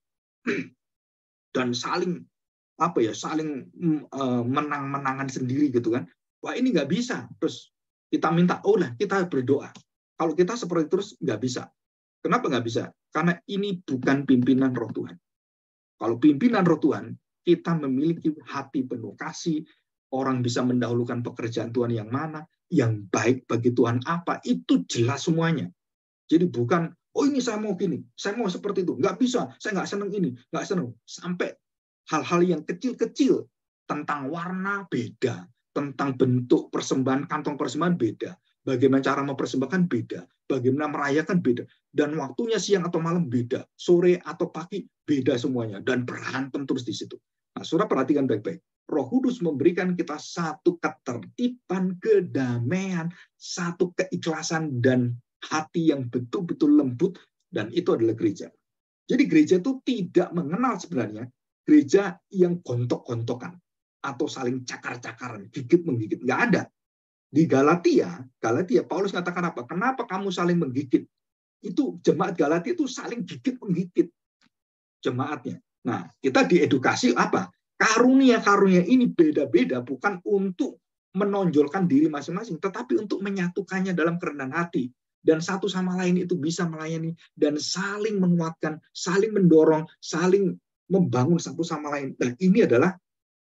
Dan saling apa ya, saling uh, menang-menangan sendiri gitu kan. Wah, ini nggak bisa. Terus kita minta, oh lah, kita berdoa. Kalau kita seperti terus nggak bisa. Kenapa nggak bisa? Karena ini bukan pimpinan roh Tuhan. Kalau pimpinan roh Tuhan, kita memiliki hati penuh kasih, orang bisa mendahulukan pekerjaan Tuhan yang mana, yang baik bagi Tuhan apa, itu jelas semuanya. Jadi bukan, oh ini saya mau gini, saya mau seperti itu. Nggak bisa, saya nggak senang ini, nggak senang. Sampai hal-hal yang kecil-kecil, tentang warna beda, tentang bentuk persembahan, kantong persembahan beda, bagaimana cara mempersembahkan beda, bagaimana merayakan beda, dan waktunya siang atau malam beda, sore atau pagi beda semuanya, dan berantem terus di situ. Nah, saudara perhatikan baik-baik. Roh Kudus memberikan kita satu ketertiban, kedamaian, satu keikhlasan, dan hati yang betul-betul lembut, dan itu adalah gereja. Jadi gereja itu tidak mengenal sebenarnya gereja yang gontok-gontokan, atau saling cakar-cakaran, gigit-menggigit. Nggak ada. Di Galatia, Galatia, Paulus katakan apa? Kenapa kamu saling menggigit? Itu jemaat Galatia itu saling gigit-menggigit jemaatnya. Nah, kita diedukasi apa? Karunia-karunia ini beda-beda, bukan untuk menonjolkan diri masing-masing, tetapi untuk menyatukannya dalam kerendahan hati. Dan satu sama lain itu bisa melayani dan saling menguatkan, saling mendorong, saling membangun satu sama lain. Dan ini adalah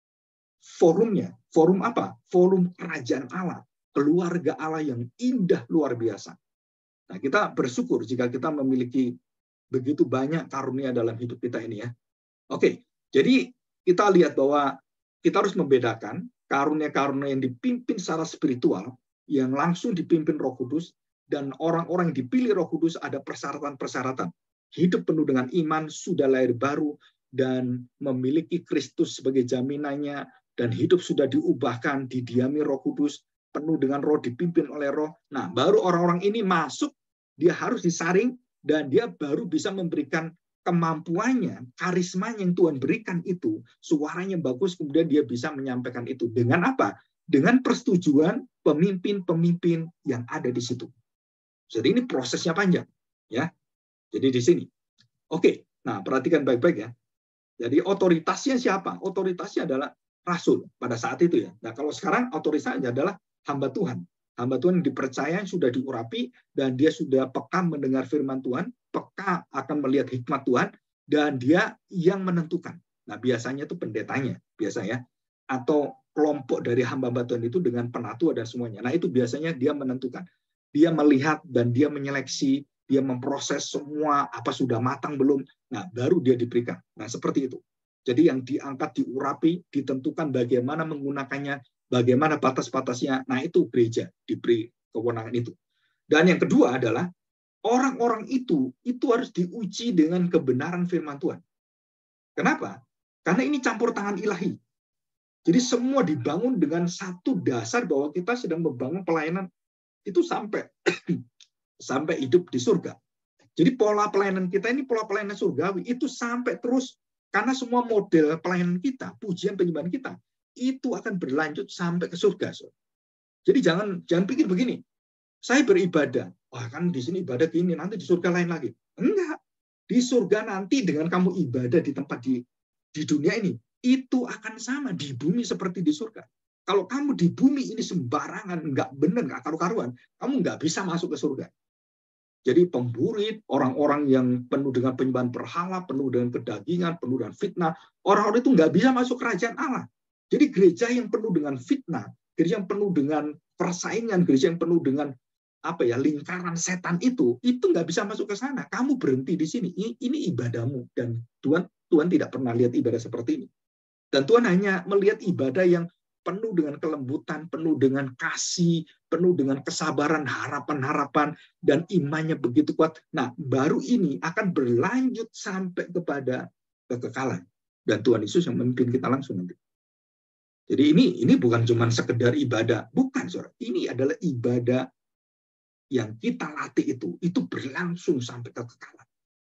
forumnya. Forum apa? Forum kerajaan Allah. Keluarga Allah yang indah luar biasa. Nah, kita bersyukur jika kita memiliki begitu banyak karunia dalam hidup kita ini ya. Oke, jadi kita lihat bahwa kita harus membedakan karunia-karunia yang dipimpin secara spiritual, yang langsung dipimpin Roh Kudus, dan orang-orang yang dipilih Roh Kudus ada persyaratan-persyaratan. Hidup penuh dengan iman, sudah lahir baru, dan memiliki Kristus sebagai jaminannya, dan hidup sudah diubahkan, didiami Roh Kudus, penuh dengan roh, dipimpin oleh roh. Nah, baru orang-orang ini masuk, dia harus disaring, dan dia baru bisa memberikan kemampuannya, karismanya yang Tuhan berikan itu, suaranya bagus, kemudian dia bisa menyampaikan itu. Dengan apa? Dengan persetujuan pemimpin-pemimpin yang ada di situ. Jadi ini prosesnya panjang. Ya. Jadi di sini. Oke, nah perhatikan baik-baik ya. Jadi otoritasnya siapa? Otoritasnya adalah rasul pada saat itu ya. Nah kalau sekarang otoritasnya adalah hamba Tuhan. Hamba Tuhan yang dipercaya, sudah diurapi, dan dia sudah peka mendengar firman Tuhan, peka akan melihat hikmat Tuhan, dan dia yang menentukan. Nah, biasanya itu pendetanya, biasanya, atau kelompok dari hamba-hamba Tuhan itu dengan penatua dan semuanya. Nah, itu biasanya dia menentukan. Dia melihat dan dia menyeleksi, dia memproses semua, apa sudah matang belum, nah, baru dia diberikan. Nah, seperti itu. Jadi yang diangkat, diurapi, ditentukan bagaimana menggunakannya, bagaimana batas-batasnya. Nah, itu gereja diberi kewenangan itu. Dan yang kedua adalah orang-orang itu itu harus diuji dengan kebenaran firman Tuhan. Kenapa? Karena ini campur tangan ilahi. Jadi semua dibangun dengan satu dasar bahwa kita sedang membangun pelayanan itu sampai sampai hidup di surga. Jadi pola pelayanan kita ini pola pelayanan surgawi itu sampai terus, karena semua model pelayanan kita, pujian penyembahan kita itu akan berlanjut sampai ke surga. Jadi jangan jangan pikir begini, saya beribadah, wah kan di sini ibadah gini, nanti di surga lain lagi. Enggak, di surga nanti dengan kamu ibadah di tempat di di dunia ini, itu akan sama di bumi seperti di surga. Kalau kamu di bumi ini sembarangan, enggak benar, enggak karu-karuan, kamu enggak bisa masuk ke surga. Jadi pemburit, orang-orang yang penuh dengan penyembahan berhala, penuh dengan kedagingan, penuh dengan fitnah, orang-orang itu enggak bisa masuk kerajaan Allah. Jadi gereja yang penuh dengan fitnah, gereja yang penuh dengan persaingan, gereja yang penuh dengan apa ya lingkaran setan itu, itu nggak bisa masuk ke sana. Kamu berhenti di sini. Ini, ini ibadahmu, dan Tuhan Tuhan tidak pernah lihat ibadah seperti ini. Dan Tuhan hanya melihat ibadah yang penuh dengan kelembutan, penuh dengan kasih, penuh dengan kesabaran, harapan-harapan, dan imannya begitu kuat. Nah, baru ini akan berlanjut sampai kepada kekekalan. Dan Tuhan Yesus yang memimpin kita langsung nanti. Jadi ini ini bukan cuma sekedar ibadah, bukan, saudara. Ini adalah ibadah yang kita latih itu, itu berlangsung sampai kekekalan.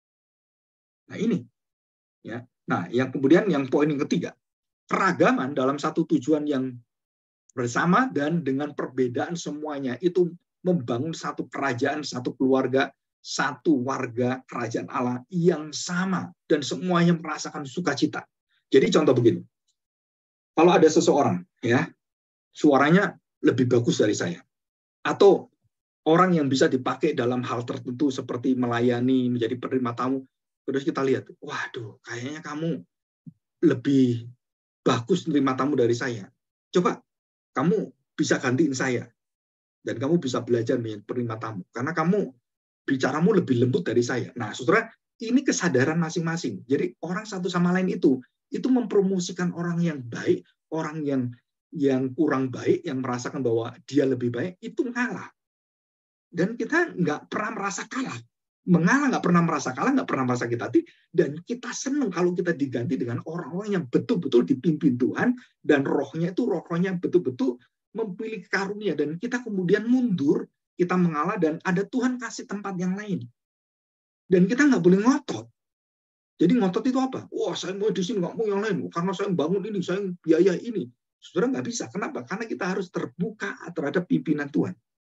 Nah ini, ya. Nah, yang kemudian yang poin yang ketiga, keragaman dalam satu tujuan yang bersama dan dengan perbedaan semuanya itu membangun satu kerajaan, satu keluarga, satu warga kerajaan Allah yang sama dan semuanya merasakan sukacita. Jadi contoh begini, kalau ada seseorang, ya, suaranya lebih bagus dari saya, atau orang yang bisa dipakai dalam hal tertentu seperti melayani, menjadi penerima tamu, terus kita lihat, waduh, kayaknya kamu lebih bagus menerima tamu dari saya. Coba kamu bisa gantiin saya, dan kamu bisa belajar menjadi penerima tamu, karena kamu bicaramu lebih lembut dari saya. Nah, saudara, ini kesadaran masing-masing. Jadi orang satu sama lain itu itu mempromosikan orang yang baik, orang yang yang kurang baik, yang merasakan bahwa dia lebih baik, itu ngalah. Dan kita nggak pernah merasa kalah. Mengalah nggak pernah merasa kalah, nggak pernah merasa kita hati, dan kita senang kalau kita diganti dengan orang-orang yang betul-betul dipimpin Tuhan, dan rohnya itu roh-rohnya betul-betul memiliki karunia, dan kita kemudian mundur, kita mengalah, dan ada Tuhan kasih tempat yang lain. Dan kita nggak boleh ngotot. Jadi ngotot itu apa? Wah, saya mau di sini, nggak mau yang lain. Karena saya bangun ini, saya biaya ini. Saudara nggak bisa. Kenapa? Karena kita harus terbuka terhadap pimpinan Tuhan.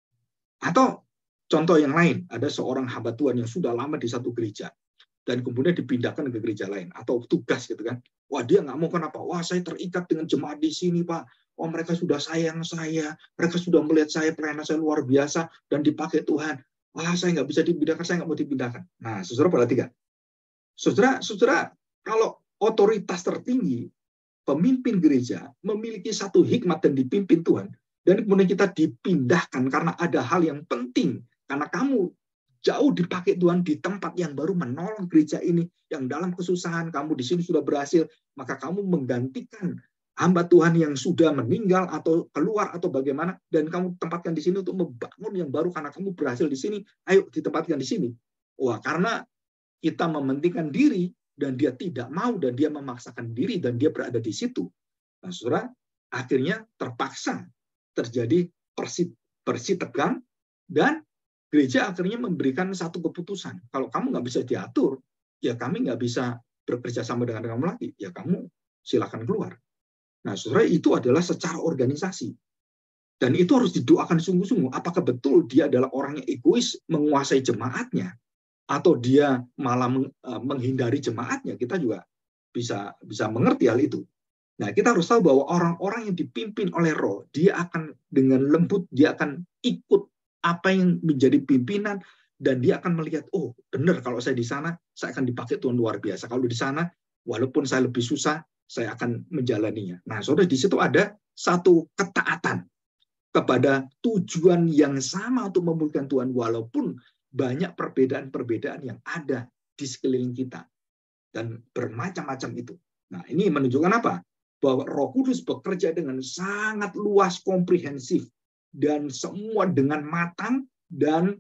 Atau contoh yang lain, ada seorang hamba Tuhan yang sudah lama di satu gereja, dan kemudian dipindahkan ke gereja lain, atau tugas gitu kan. Wah, dia nggak mau, kenapa? Wah, saya terikat dengan jemaat di sini, Pak. Oh, mereka sudah sayang saya. Mereka sudah melihat saya, pelayanan saya luar biasa, dan dipakai Tuhan. Wah, saya nggak bisa dipindahkan, saya nggak mau dipindahkan. Nah, saudara perhatikan. Saudara, saudara, kalau otoritas tertinggi, pemimpin gereja memiliki satu hikmat dan dipimpin Tuhan, dan kemudian kita dipindahkan karena ada hal yang penting, karena kamu jauh dipakai Tuhan di tempat yang baru menolong gereja ini, yang dalam kesusahan, kamu di sini sudah berhasil, maka kamu menggantikan hamba Tuhan yang sudah meninggal atau keluar atau bagaimana, dan kamu tempatkan di sini untuk membangun yang baru karena kamu berhasil di sini, ayo ditempatkan di sini. Wah, karena kita mementingkan diri, dan dia tidak mau, dan dia memaksakan diri, dan dia berada di situ. Nah, saudara, akhirnya terpaksa terjadi persi, persi tegang, dan gereja akhirnya memberikan satu keputusan. Kalau kamu nggak bisa diatur, ya kami nggak bisa bekerja sama dengan kamu lagi, ya kamu silakan keluar. Nah, saudara, itu adalah secara organisasi. Dan itu harus didoakan sungguh-sungguh. Apakah betul dia adalah orang yang egois, menguasai jemaatnya, atau dia malah menghindari jemaatnya, kita juga bisa bisa mengerti hal itu. Nah, kita harus tahu bahwa orang-orang yang dipimpin oleh Roh, dia akan dengan lembut, dia akan ikut apa yang menjadi pimpinan, dan dia akan melihat, oh benar, kalau saya di sana, saya akan dipakai Tuhan luar biasa. Kalau di sana, walaupun saya lebih susah, saya akan menjalaninya. Nah, saudara, di situ ada satu ketaatan kepada tujuan yang sama untuk memuliakan Tuhan, walaupun banyak perbedaan-perbedaan yang ada di sekeliling kita, dan bermacam-macam itu. Nah, ini menunjukkan apa? Bahwa Roh Kudus bekerja dengan sangat luas, komprehensif, dan semua dengan matang, dan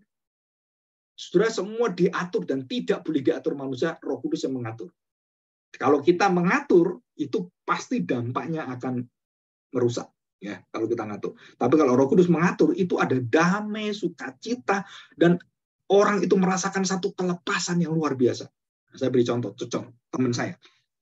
saudara, semua diatur, dan tidak boleh diatur manusia, Roh Kudus yang mengatur. Kalau kita mengatur, itu pasti dampaknya akan merusak. Ya, kalau kita ngatur. Tapi kalau Roh Kudus mengatur, itu ada damai, sukacita, dan orang itu merasakan satu kelepasan yang luar biasa. Saya beri contoh, contoh teman saya.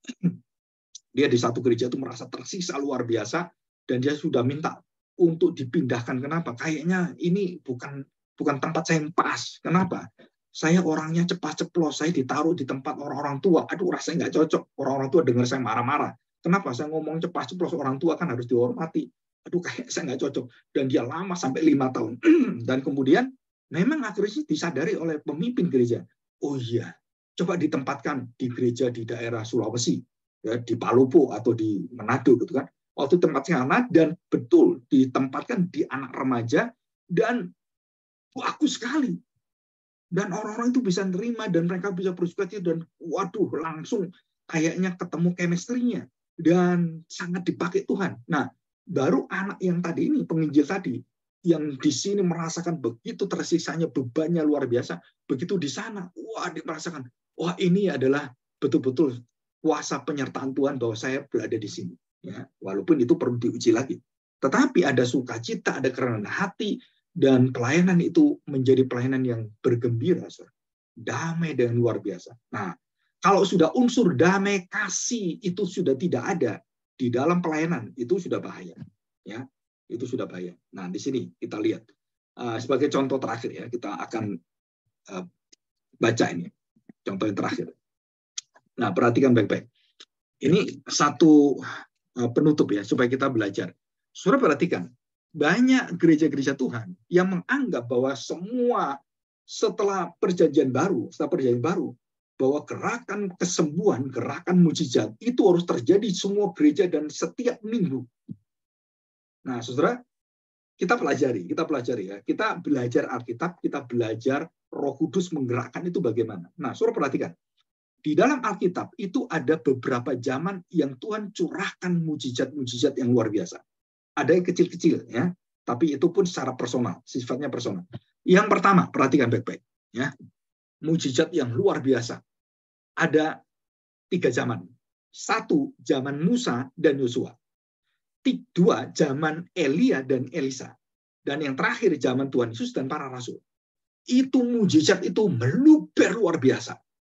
Dia di satu gereja itu merasa tersiksa luar biasa, dan dia sudah minta untuk dipindahkan. Kenapa? Kayaknya ini bukan bukan tempat saya yang pas. Kenapa? Saya orangnya cepat-ceplos, saya ditaruh di tempat orang-orang tua. Aduh, rasanya nggak cocok. Orang-orang tua dengar saya marah-marah. Kenapa? Saya ngomong cepat-ceplos, orang tua kan harus dihormati. Aduh, kayak saya nggak cocok. Dan dia lama sampai lima tahun. Dan kemudian memang akhirnya disadari oleh pemimpin gereja. Oh iya, coba ditempatkan di gereja di daerah Sulawesi, ya, di Palopo atau di Manado, gitu kan. Waktu tempatnya anak, dan betul ditempatkan di anak remaja, dan bagus sekali. Dan orang-orang itu bisa nerima, dan mereka bisa bersukacita, dan waduh, langsung kayaknya ketemu chemistry-nya, dan sangat dipakai Tuhan. Nah, baru anak yang tadi ini, penginjil tadi, yang di sini merasakan begitu tersiksanya, bebannya luar biasa, begitu di sana, wah, dia merasakan, wah, ini adalah betul-betul kuasa penyertaan Tuhan bahwa saya berada di sini. Ya, walaupun itu perlu diuji lagi. Tetapi ada sukacita, ada kerendahan hati, dan pelayanan itu menjadi pelayanan yang bergembira, saudara. Damai dan luar biasa. Nah, kalau sudah unsur damai, kasih itu sudah tidak ada di dalam pelayanan, itu sudah bahaya. Ya, itu sudah bahaya. Nah, di sini kita lihat uh, sebagai contoh terakhir ya, kita akan uh, baca ini contoh yang terakhir. Nah, perhatikan baik-baik. Ini satu uh, penutup ya, supaya kita belajar. Saudara perhatikan, banyak gereja-gereja Tuhan yang menganggap bahwa semua setelah perjanjian baru, setelah perjanjian baru, bahwa gerakan kesembuhan, gerakan mujizat itu harus terjadi semua gereja dan setiap minggu. Nah, saudara, kita pelajari, kita pelajari ya, kita belajar Alkitab, kita belajar Roh Kudus menggerakkan itu bagaimana. Nah, saudara perhatikan, di dalam Alkitab itu ada beberapa zaman yang Tuhan curahkan mujizat-mujizat yang luar biasa. Ada yang kecil-kecil ya, tapi itu pun secara personal, sifatnya personal. Yang pertama, perhatikan baik-baik ya. Mujizat yang luar biasa. Ada tiga zaman. Satu, zaman Musa dan Yosua. Dua, zaman Elia dan Elisa. Dan yang terakhir, zaman Tuhan Yesus dan para rasul. Itu mujizat itu meluber luar biasa.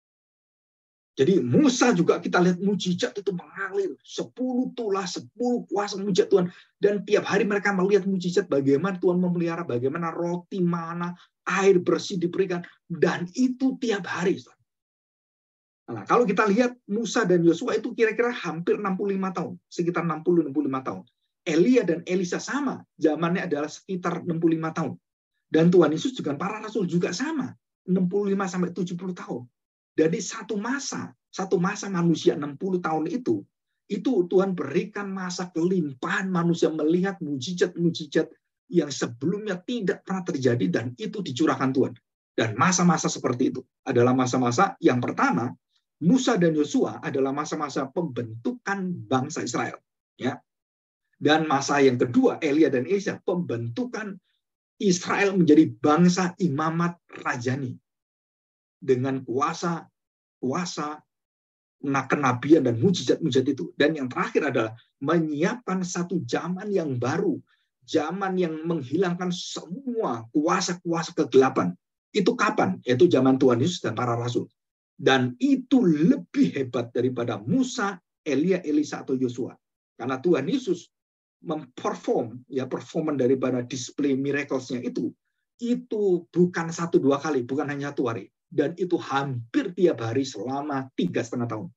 Jadi Musa juga kita lihat mujizat itu mengalir. Sepuluh tulah, sepuluh kuasa mujizat Tuhan. Dan tiap hari mereka melihat mujizat bagaimana Tuhan memelihara, bagaimana roti mana, air bersih diberikan. Dan itu tiap hari. Nah, kalau kita lihat Musa dan Yosua itu kira-kira hampir enam puluh lima tahun. Sekitar enam puluh sampai enam puluh lima tahun. Elia dan Elisa sama. Zamannya adalah sekitar enam puluh lima tahun. Dan Tuhan Yesus juga para rasul juga sama. enam puluh lima sampai tujuh puluh tahun. Dari satu masa, satu masa manusia enam puluh tahun itu, itu Tuhan berikan masa kelimpahan manusia melihat mujizat-mujizat yang sebelumnya tidak pernah terjadi dan itu dicurahkan Tuhan. Dan masa-masa seperti itu adalah masa-masa yang pertama, Musa dan Yosua adalah masa-masa pembentukan bangsa Israel. Ya. Dan masa yang kedua, Elia dan Elisa, pembentukan Israel menjadi bangsa imamat rajani. Dengan kuasa, kuasa, kenabian dan mujizat-mujizat itu. Dan yang terakhir adalah menyiapkan satu zaman yang baru. Zaman yang menghilangkan semua kuasa-kuasa kegelapan. Itu kapan? Yaitu zaman Tuhan Yesus dan para rasul. Dan itu lebih hebat daripada Musa, Elia, Elisa, atau Yosua. Karena Tuhan Yesus memperform, ya performan daripada display miracles-nya itu, itu bukan satu dua kali, bukan hanya satu hari. Dan itu hampir tiap hari selama tiga setengah tahun.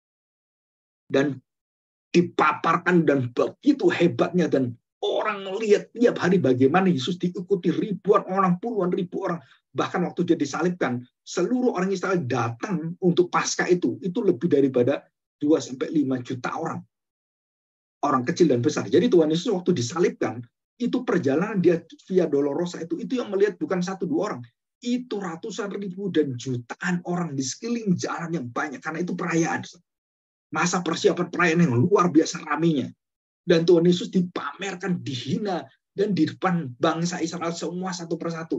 Dan dipaparkan dan begitu hebatnya dan orang melihat tiap hari bagaimana Yesus diikuti ribuan orang, puluhan ribu orang. Bahkan waktu dia disalibkan, seluruh orang Israel datang untuk Paskah itu. Itu lebih daripada dua sampai lima juta orang. Orang kecil dan besar. Jadi Tuhan Yesus waktu disalibkan, itu perjalanan dia via Dolorosa itu, itu yang melihat bukan satu dua orang. Itu ratusan ribu dan jutaan orang di sekeliling jalan yang banyak. Karena itu perayaan. Masa persiapan perayaan yang luar biasa ramainya. Dan Tuhan Yesus dipamerkan, dihina, dan di depan bangsa Israel semua satu persatu.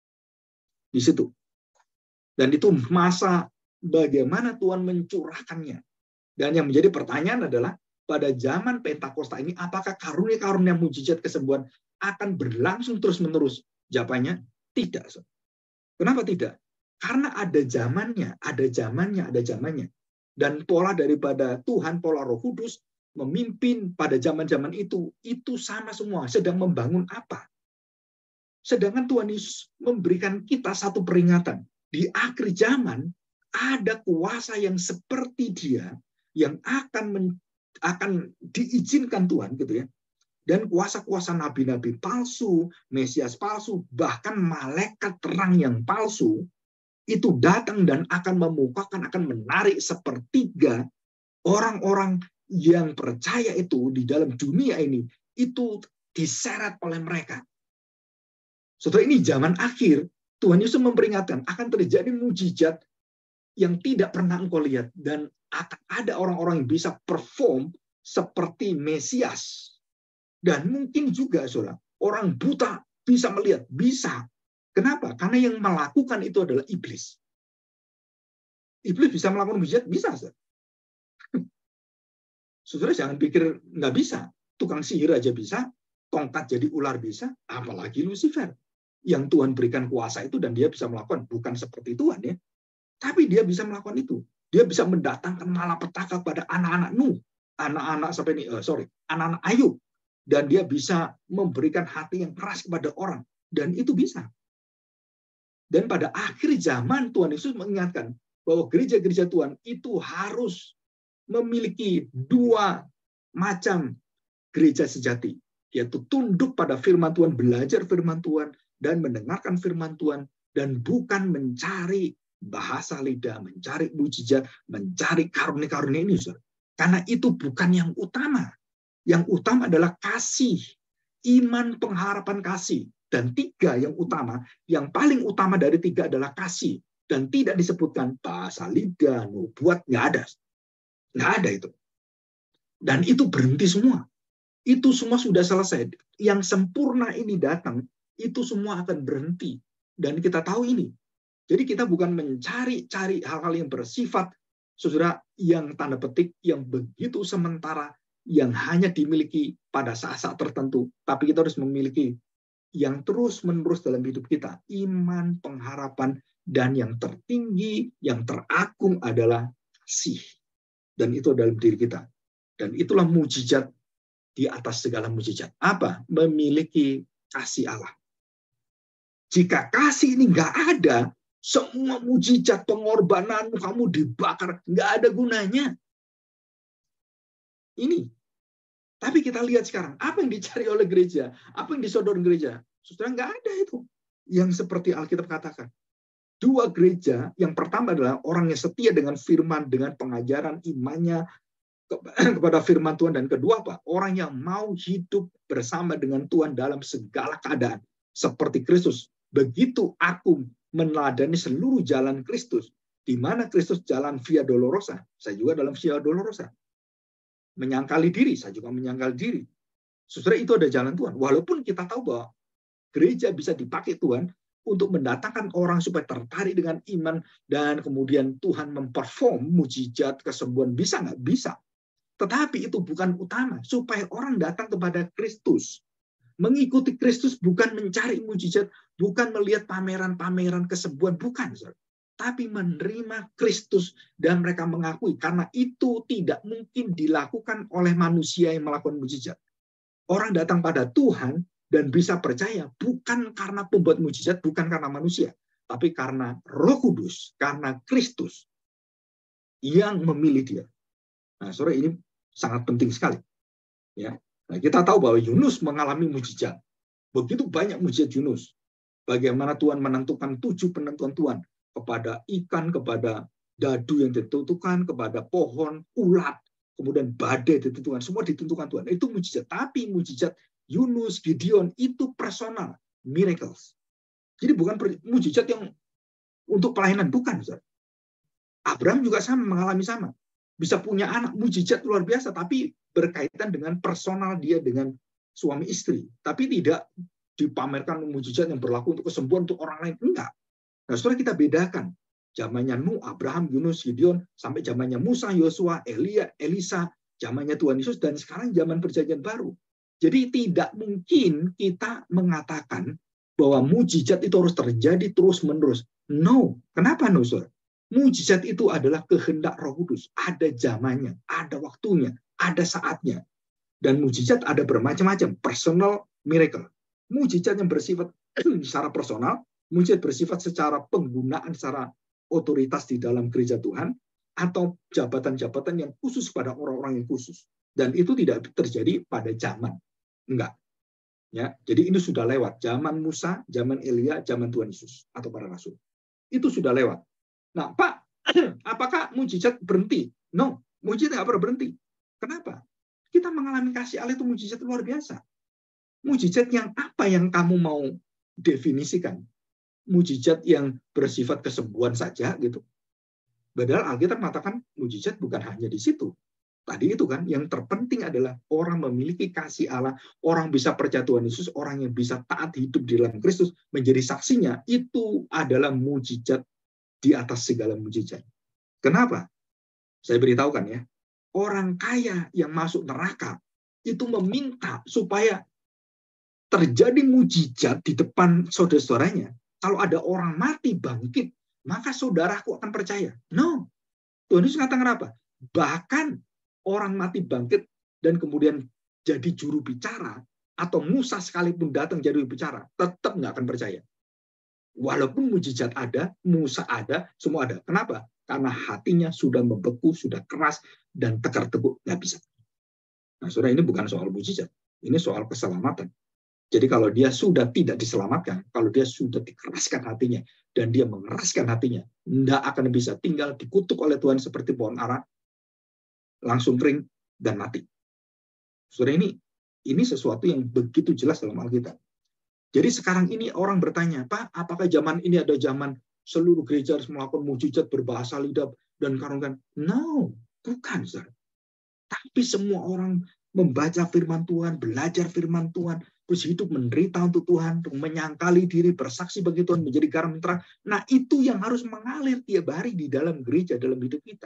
Di situ. Dan itu masa bagaimana Tuhan mencurahkannya. Dan yang menjadi pertanyaan adalah, pada zaman Pentakosta ini, apakah karunia-karunia mujizat kesembuhan akan berlangsung terus-menerus? Jawabannya, tidak. Kenapa tidak? Karena ada zamannya, ada zamannya, ada zamannya. Dan pola daripada Tuhan, pola Roh Kudus, memimpin pada zaman-zaman itu, itu sama semua. Sedang membangun apa? Sedangkan Tuhan Yesus memberikan kita satu peringatan. Di akhir zaman, ada kuasa yang seperti dia, yang akan men, akan diizinkan Tuhan, gitu ya. Dan kuasa-kuasa nabi-nabi palsu, Mesias palsu, bahkan malaikat terang yang palsu, itu datang dan akan memukakan, akan menarik sepertiga orang-orang yang percaya itu di dalam dunia ini, itu diseret oleh mereka. Setelah ini zaman akhir, Tuhan Yesus memperingatkan, akan terjadi mujizat yang tidak pernah engkau lihat. Dan akan ada orang-orang yang bisa perform seperti Mesias. Dan mungkin juga, saudara, orang buta bisa melihat, bisa. Kenapa? Karena yang melakukan itu adalah iblis. Iblis bisa melakukan mujizat, bisa, saudara. Saudara jangan pikir nggak bisa. Tukang sihir aja bisa, tongkat jadi ular bisa, apalagi Lucifer. Yang Tuhan berikan kuasa itu dan dia bisa melakukan. Bukan seperti Tuhan ya. Tapi dia bisa melakukan itu. Dia bisa mendatangkan malapetaka kepada anak-anak Nuh. Anak-anak sampai ini, uh, sorry, anak-anak Ayub. Dan dia bisa memberikan hati yang keras kepada orang. Dan itu bisa. Dan pada akhir zaman Tuhan Yesus mengingatkan bahwa gereja-gereja Tuhan itu harus memiliki dua macam gereja sejati, yaitu tunduk pada firman Tuhan, belajar firman Tuhan, dan mendengarkan firman Tuhan, dan bukan mencari bahasa lidah, mencari mujizat, mencari karunia-karunia ini. Saudara. Karena itu bukan yang utama. Yang utama adalah kasih, iman, pengharapan kasih. Dan tiga yang utama, yang paling utama dari tiga adalah kasih. Dan tidak disebutkan bahasa lidah, nubuat, nggak ada. Nggak ada itu. Dan itu berhenti semua. Itu semua sudah selesai. Yang sempurna ini datang, itu semua akan berhenti. Dan kita tahu ini. Jadi kita bukan mencari-cari hal-hal yang bersifat, saudara, yang tanda petik, yang begitu sementara, yang hanya dimiliki pada saat-saat tertentu. Tapi kita harus memiliki yang terus-menerus dalam hidup kita. Iman, pengharapan, dan yang tertinggi, yang teragung adalah kasih. Dan itu dalam diri kita. Dan itulah mujizat di atas segala mujizat. Apa? Memiliki kasih Allah. Jika kasih ini nggak ada, semua mujizat pengorbananmu, kamu dibakar, nggak ada gunanya. Ini. Tapi kita lihat sekarang, apa yang dicari oleh gereja? Apa yang disodorkan gereja? Saudara, nggak ada itu. Yang seperti Alkitab katakan. Dua gereja, yang pertama adalah orang yang setia dengan firman, dengan pengajaran imannya kepada firman Tuhan. Dan kedua apa? Orang yang mau hidup bersama dengan Tuhan dalam segala keadaan. Seperti Kristus. Begitu aku meneladani seluruh jalan Kristus. Di mana Kristus jalan via dolorosa. Saya juga dalam via dolorosa. Menyangkali diri, saya juga menyangkal diri. Saudara, itu ada jalan Tuhan. Walaupun kita tahu bahwa gereja bisa dipakai Tuhan untuk mendatangkan orang supaya tertarik dengan iman, dan kemudian Tuhan memperform mujizat, kesembuhan, bisa nggak? Bisa. Tetapi itu bukan utama. Supaya orang datang kepada Kristus. Mengikuti Kristus bukan mencari mujizat, bukan melihat pameran-pameran kesembuhan, bukan. Saudara. Tapi menerima Kristus dan mereka mengakui, karena itu tidak mungkin dilakukan oleh manusia yang melakukan mujizat. Orang datang pada Tuhan dan bisa percaya bukan karena pembuat mujizat, bukan karena manusia, tapi karena Roh Kudus, karena Kristus yang memilih dia. Nah, saudara, ini sangat penting sekali. Ya, nah, kita tahu bahwa Yunus mengalami mujizat. Begitu banyak mujizat Yunus. Bagaimana Tuhan menentukan tujuh penentuan Tuhan kepada ikan, kepada dadu yang ditentukan, kepada pohon, ulat, kemudian badai ditentukan, semua ditentukan Tuhan. Itu mujizat. Tapi mujizat Yunus, Gideon itu personal, miracles. Jadi bukan mujizat yang untuk pelayanan, bukan. Abraham juga sama, mengalami sama. Bisa punya anak, mujizat luar biasa, tapi berkaitan dengan personal dia dengan suami istri. Tapi tidak dipamerkan mujizat yang berlaku untuk kesembuhan untuk orang lain. Enggak. Nah, saudara, kita bedakan zamannya Nuh, Abraham, Yunus, Gideon, sampai zamannya Musa, Yosua, Elia, Elisa, zamannya Tuhan Yesus, dan sekarang zaman perjanjian baru. Jadi tidak mungkin kita mengatakan bahwa mujizat itu harus terjadi terus-menerus. No. Kenapa no, saudara? Mujizat itu adalah kehendak Roh Kudus. Ada zamannya, ada waktunya, ada saatnya. Dan mujizat ada bermacam-macam. Personal miracle. Mujizat yang bersifat secara personal, mujizat bersifat secara penggunaan secara otoritas di dalam gereja Tuhan, atau jabatan-jabatan yang khusus pada orang-orang yang khusus. Dan itu tidak terjadi pada zaman. Enggak. Ya, jadi ini sudah lewat. Zaman Musa, zaman Elia, zaman Tuhan Yesus atau para rasul. Itu sudah lewat. Nah, Pak, apakah mujizat berhenti? No, mujizat nggak pernah berhenti. Kenapa? Kita mengalami kasih Allah itu mujizat luar biasa. Mujizat yang apa yang kamu mau definisikan? Mujizat yang bersifat kesembuhan saja gitu. Padahal Alkitab mengatakan mujizat bukan hanya di situ. Tadi itu kan yang terpenting adalah orang memiliki kasih Allah, orang bisa percaya Tuhan Yesus, orang yang bisa taat hidup di dalam Kristus menjadi saksinya, itu adalah mujizat di atas segala mujizat. Kenapa? Saya beritahukan ya. orang kaya yang masuk neraka itu meminta supaya terjadi mujizat di depan saudara-saudaranya. Kalau ada orang mati bangkit, maka saudaraku akan percaya. No. Tuhan Yesus mengatakan apa? Bahkan orang mati bangkit dan kemudian jadi juru bicara, atau Musa sekalipun datang jadi juru bicara, tetap nggak akan percaya. Walaupun mujizat ada, Musa ada, semua ada. Kenapa? Karena hatinya sudah membeku, sudah keras, dan tekar-tekuk, nggak bisa. Nah, saudara, ini bukan soal mujizat. Ini soal keselamatan. Jadi kalau dia sudah tidak diselamatkan, kalau dia sudah dikeraskan hatinya, dan dia mengeraskan hatinya, tidak akan bisa tinggal dikutuk oleh Tuhan seperti pohon ara, langsung kering dan mati. Saudara, ini ini sesuatu yang begitu jelas dalam Alkitab. Jadi sekarang ini orang bertanya, Pak, apakah zaman ini ada zaman seluruh gereja harus melakukan mujizat berbahasa lidah dan karungan? No, bukan, saudara. Tapi semua orang membaca firman Tuhan, belajar firman Tuhan, terus hidup menderita untuk Tuhan, untuk menyangkali diri, bersaksi bagi Tuhan, menjadi garam terang. Nah, itu yang harus mengalir tiap hari di dalam gereja, dalam hidup kita.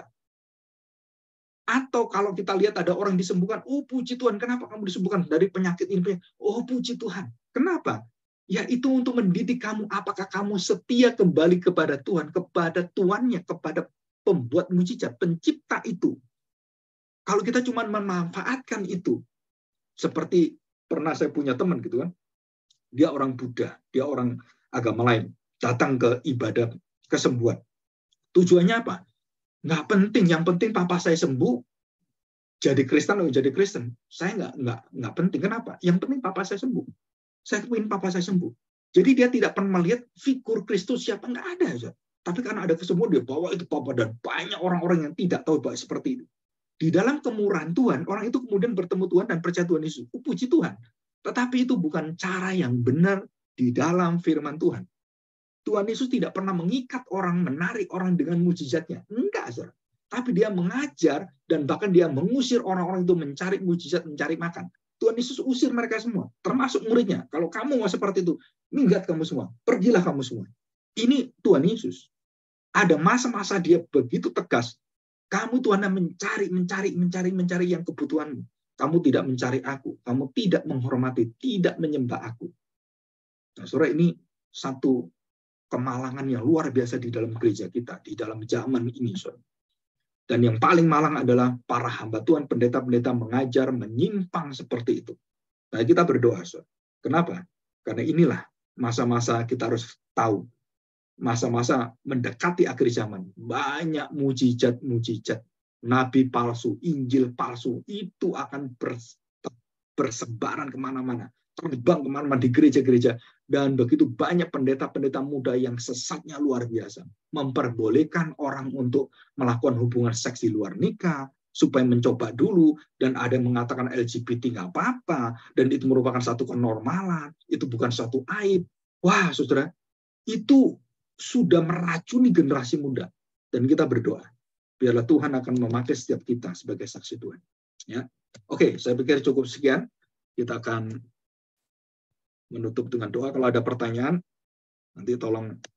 Atau kalau kita lihat ada orang disembuhkan, oh puji Tuhan, kenapa kamu disembuhkan dari penyakit ini? Oh puji Tuhan. Kenapa? Ya itu untuk mendidik kamu, apakah kamu setia kembali kepada Tuhan, kepada Tuannya, kepada pembuat mujizat, pencipta itu. Kalau kita cuma memanfaatkan itu, seperti pernah saya punya teman gitu kan, dia orang Buddha, dia orang agama lain, datang ke ibadah kesembuhan. Tujuannya apa? Nggak penting, yang penting papa saya sembuh, jadi Kristen atau jadi Kristen. Saya nggak nggak nggak penting. Kenapa? Yang penting papa saya sembuh. Saya ingin papa saya sembuh. Jadi dia tidak pernah melihat figur Kristus siapa, nggak ada. Ya. Tapi karena ada kesembuhan, dia bawa itu papa, dan banyak orang-orang yang tidak tahu bahwa seperti itu. Di dalam kemurahan Tuhan, orang itu kemudian bertemu Tuhan dan percaya Tuhan Yesus. Oh, puji Tuhan. Tetapi itu bukan cara yang benar di dalam firman Tuhan. Tuhan Yesus tidak pernah mengikat orang, menarik orang dengan mujizatnya. Enggak, saudara. Tapi dia mengajar dan bahkan dia mengusir orang-orang itu mencari mujizat, mencari makan. Tuhan Yesus usir mereka semua, termasuk muridnya. Kalau kamu mau seperti itu, minggat kamu semua. Pergilah kamu semua. Ini Tuhan Yesus. Ada masa-masa dia begitu tegas. Kamu Tuhan yang mencari, mencari, mencari, mencari yang kebutuhanmu. Kamu tidak mencari aku. Kamu tidak menghormati, tidak menyembah aku. Nah, saudara, ini satu kemalangan yang luar biasa di dalam gereja kita, di dalam zaman ini, saudara. Dan yang paling malang adalah para hamba Tuhan, pendeta-pendeta mengajar, menyimpang seperti itu. Nah, kita berdoa, saudara. Kenapa? Karena inilah masa-masa kita harus tahu. Masa-masa mendekati akhir zaman, banyak mujizat-mujizat, nabi palsu, Injil palsu, itu akan bersebaran kemana-mana, terbang kemana-mana di gereja-gereja, dan begitu banyak pendeta-pendeta muda yang sesatnya luar biasa, memperbolehkan orang untuk melakukan hubungan seks di luar nikah, supaya mencoba dulu, dan ada yang mengatakan L G B T nggak apa-apa, dan itu merupakan satu kenormalan, itu bukan suatu aib. Wah, saudara, itu sudah meracuni generasi muda, dan kita berdoa biarlah Tuhan akan memakai setiap kita sebagai saksi Tuhan. Ya, oke, saya pikir cukup sekian. Kita akan menutup dengan doa. Kalau ada pertanyaan, nanti tolong